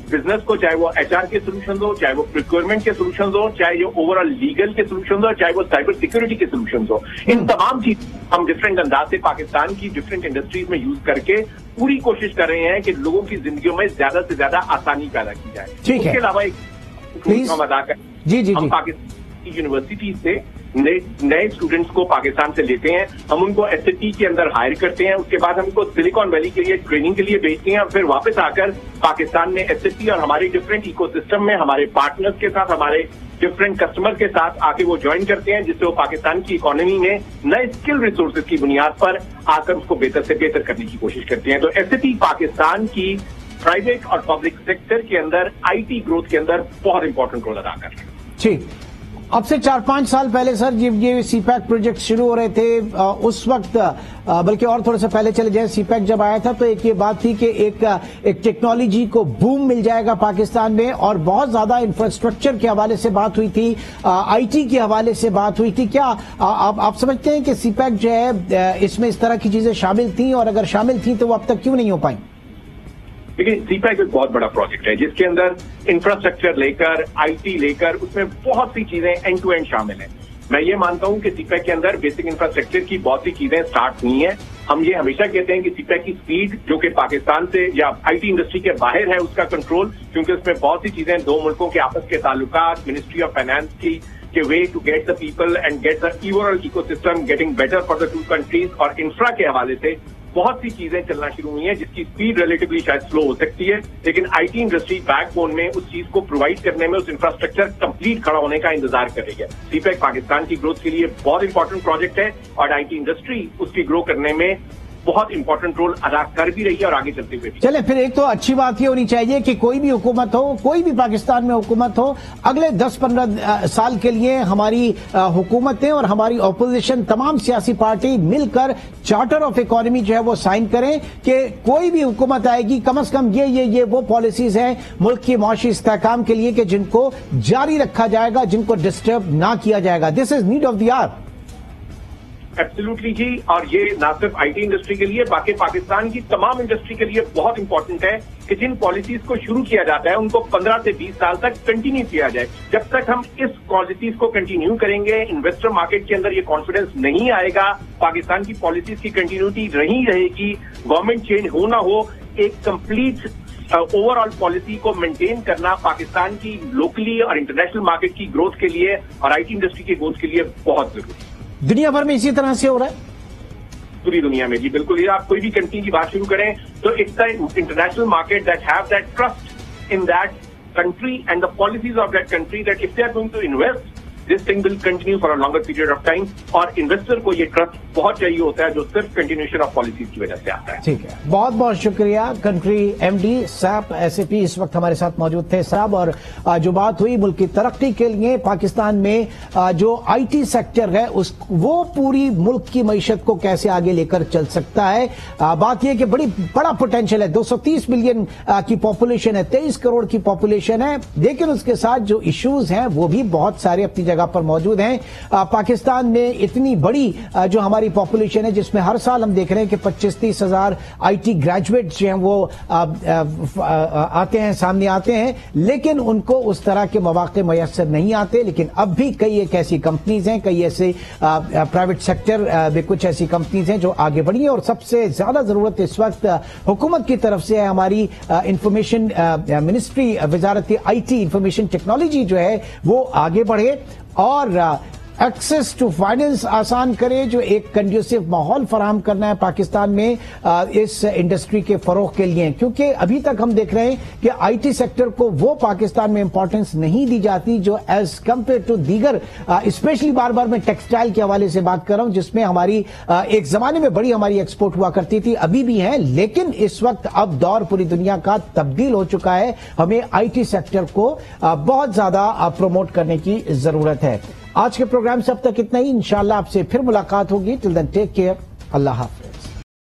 بزنس کو، چاہے وہ HR کے سولوشنز ہو، چاہے وہ پروکیورمنٹ کے سولوشنز ہو، چاہے وہ اوور آل لیگل کے سولوشنز ہو، چاہے وہ سائبر سیکورٹی کے سولوشنز ہو، ان تمام چیز ہم ڈفرینٹ انداز سے پاکستان کی ڈفرینٹ انڈسٹریز میں یوز کر کے پوری کوشش کر رہے ہیں کہ لوگوں کی زندگیوں میں زیادہ سے زیادہ آسانی پیدا کی جائے. اس کے علاوہ ایک ہم ادا کریں، ہم پاکستان کی یونیورسٹی سے نئے اسٹوڈنٹس کو پاکستان سے لیتے ہیں، ہم ان کو SAP کے اندر ہائر کرتے ہیں، اس کے بعد ہم ان کو سلیکان ویلی کے لیے ٹریننگ کے لیے بھیجتے ہیں، اور پھر واپس آ کر پاکستان میں SAP اور ہمارے ڈفرینٹ ایکو سسٹم میں ہمارے پارٹنرز کے ساتھ، ہمارے ڈفرینٹ کسٹمر کے ساتھ آ کے وہ جوائن کرتے ہیں، جس سے وہ پاکستان کی اکانومی میں نئے اسکل ریسورسز کی بنیاد پر آ کر اس کو بہتر سے بہتر کرنے کی کوشش کرتے ہیں. تو SAP پاکستان کی پرائیویٹ اور پبلک سیکٹر کے اندر IT گروتھ کے اندر بہت امپورٹنٹ رول ادا کر رہے ہیں. ٹھیک. اب سے 4-5 سال پہلے سر جب یہ CPEC پروجیکٹ شروع ہو رہے تھے، اس وقت بلکہ اور تھوڑے سے پہلے چلے جائیں، CPEC جب آیا تھا تو ایک یہ بات تھی کہ ایک ٹیکنالوجی کو بوم مل جائے گا پاکستان میں، اور بہت زیادہ انفراسٹرکچر کے حوالے سے بات ہوئی تھی، IT کے حوالے سے بات ہوئی تھی. کیا آپ سمجھتے ہیں کہ CPEC جو ہے اس میں اس طرح کی چیزیں شامل تھیں، اور اگر شامل تھیں تو وہ اب تک کیوں نہیں ہو پائیں؟ لیکن CPEC ایک بہت بڑا پروجیکٹ ہے جس کے اندر انفراسٹرکچر لے کر IT لے کر اس میں بہت سی چیزیں اینڈ ٹو اینڈ شامل ہیں. میں یہ مانتا ہوں کہ CPEC کے اندر بیسک انفراسٹرکچر کی بہت سی چیزیں سٹارٹ ہوئی ہیں. ہم یہ ہمیشہ کہتے ہیں کہ CPEC کی سپیڈ جو کہ پاکستان سے یا IT انڈسٹری کے باہر ہے، اس کا کنٹرول، کیونکہ اس میں بہت سی چیزیں دو ملکوں کے آپس کے تعلقات، منسٹری آف فائنانس کی way to get the people and get the overall ecosystem getting better for the two countries, اور انفرا کے حوالے سے بہت سی چیزیں چلنا شروع ہوئی ہیں جس کی سپیڈ ریلیٹیولی شاید سلو ہو سکتی ہے، لیکن IT انڈسٹری بیک بون میں اس چیز کو پرووائڈ کرنے میں، اس انفراسٹرکچر کمپلیٹ کھڑا ہونے کا انتظار کر رہی ہے. CPEC پاکستان کی گروتھ کے لیے بہت امپورٹنٹ پروجیکٹ ہے، اور IT انڈسٹری اس کی گرو کرنے میں بہت امپورٹنٹ رول ادا کر بھی رہی ہے اور آگے چلتے ہوئے بھی. چلے پھر ایک تو اچھی بات یہ ہونی چاہیے کہ کوئی بھی حکومت ہو، کوئی بھی پاکستان میں حکومت ہو، اگلے 10-15 سال کے لیے ہماری حکومتیں اور ہماری اپوزیشن تمام سیاسی پارٹی مل کر چارٹر آف اکانومی جو ہے وہ سائن کریں کہ کوئی بھی حکومت آئے گی کم از کم یہ وہ پالیسیز ہیں ملک کی معاشی استحکام کے لیے کہ جن کو جاری رکھا جائے گا، جن کو ڈسٹرب نہ کیا جائے گا. This is need of the hour. Absolutely جی، اور یہ نہ صرف IT انڈسٹری کے لیے بلکہ پاکستان کی تمام انڈسٹری کے لیے بہت امپورٹنٹ ہے کہ جن پالیسیز کو شروع کیا جاتا ہے ان کو 15 سے 20 سال تک کنٹینیو کیا جائے. جب تک ہم اس پالیسیز کو کنٹینیو کریں گے، انویسٹر مارکیٹ کے اندر یہ کانفیڈنس نہیں آئے گا، پاکستان کی پالیسیز کی کنٹینیوٹی نہیں رہے گی، گورنمنٹ چینج ہو نہ ہو، ایک کمپلیٹ اوور آل پالیسی کو مینٹین کرنا پاکستان کی لوکلی اور انٹرنیشنل مارکیٹ کی گروتھ کے لیے اور IT انڈسٹری کی گروتھ کے لیے بہت ضروری ہے. دنیا بھر میں اسی طرح سے ہو رہا ہے؟ پوری دنیا میں جی بالکل. یہ آپ کوئی بھی کنٹری کی بات شروع کریں تو it's the international market that have that trust in that country and the policies of that country that if they are going to invest, this thing will continue for a longer period of time. اور investor کو یہ trust بہت چاہیے ہوتا ہے جو صرف continuation of policies کی وجہ سے آتا ہے. ٹھیک ہے، بہت بہت شکریہ. کنٹری MD صاحب SAP اس وقت ہمارے ساتھ موجود تھے صاحب. اور جو بات ہوئی ملک کی ترقی کے لیے پاکستان میں جو IT سیکٹر ہے وہ پوری ملک کی معیشت کو کیسے آگے لے کر چل سکتا ہے. بات یہ کہ بڑا پوٹینشیل ہے. 230 ملین کی پاپولیشن ہے، 23 کروڑ کی پاپولیشن ہے، لیکن اس کے ساتھ جو ایشوز ہیں وہ بھی بہت سارے اپنی جگہ پر موجود ہیں. پاکستان میں اتنی بڑی جو ہماری پاپولیشن ہے جس میں ہر سال ہم دیکھ رہے ہیں کہ 25-30 ہزار IT گریجویٹ جو ہیں وہ آتے ہیں، سامنے آتے ہیں، لیکن ان کو اس طرح کے مواقع میسر نہیں آتے. لیکن اب بھی کئی ایک ایسی کمپنیز ہیں، کئی ایسے پرائیویٹ سیکٹر میں کچھ ایسی کمپنیز ہیں جو آگے بڑھی ہیں. اور سب سے زیادہ ضرورت اس وقت حکومت کی طرف سے ہے. ہماری انفارمیشن منسٹری، وزارت IT انفارمیشن ٹیکنالوجی جو ہے وہ آگے بڑھے اور ایکسس ٹو فائنینس آسان کرے، جو ایک کنڈیوسو ماحول فراہم کرنا ہے پاکستان میں اس انڈسٹری کے فروغ کے لیے. کیونکہ ابھی تک ہم دیکھ رہے ہیں کہ IT سیکٹر کو وہ پاکستان میں امپورٹنس نہیں دی جاتی جو ایز کمپیئر ٹو دیگر، اسپیشلی بار بار میں ٹیکسٹائل کے حوالے سے بات کر رہا ہوں جس میں ہماری ایک زمانے میں بڑی ہماری ایکسپورٹ ہوا کرتی تھی، ابھی بھی ہے، لیکن اس وقت اب دور پوری دنیا کا تبدیل ہو چکا ہے. ہمیں IT سیکٹر کو بہت زیادہ پروموٹ کرنے کی ضرورت ہے. آج کے پروگرام سے اب تک اتنا ہی. انشاءاللہ آپ سے پھر ملاقات ہوگی. ٹل دین ٹیک کیئر. اللہ حافظ.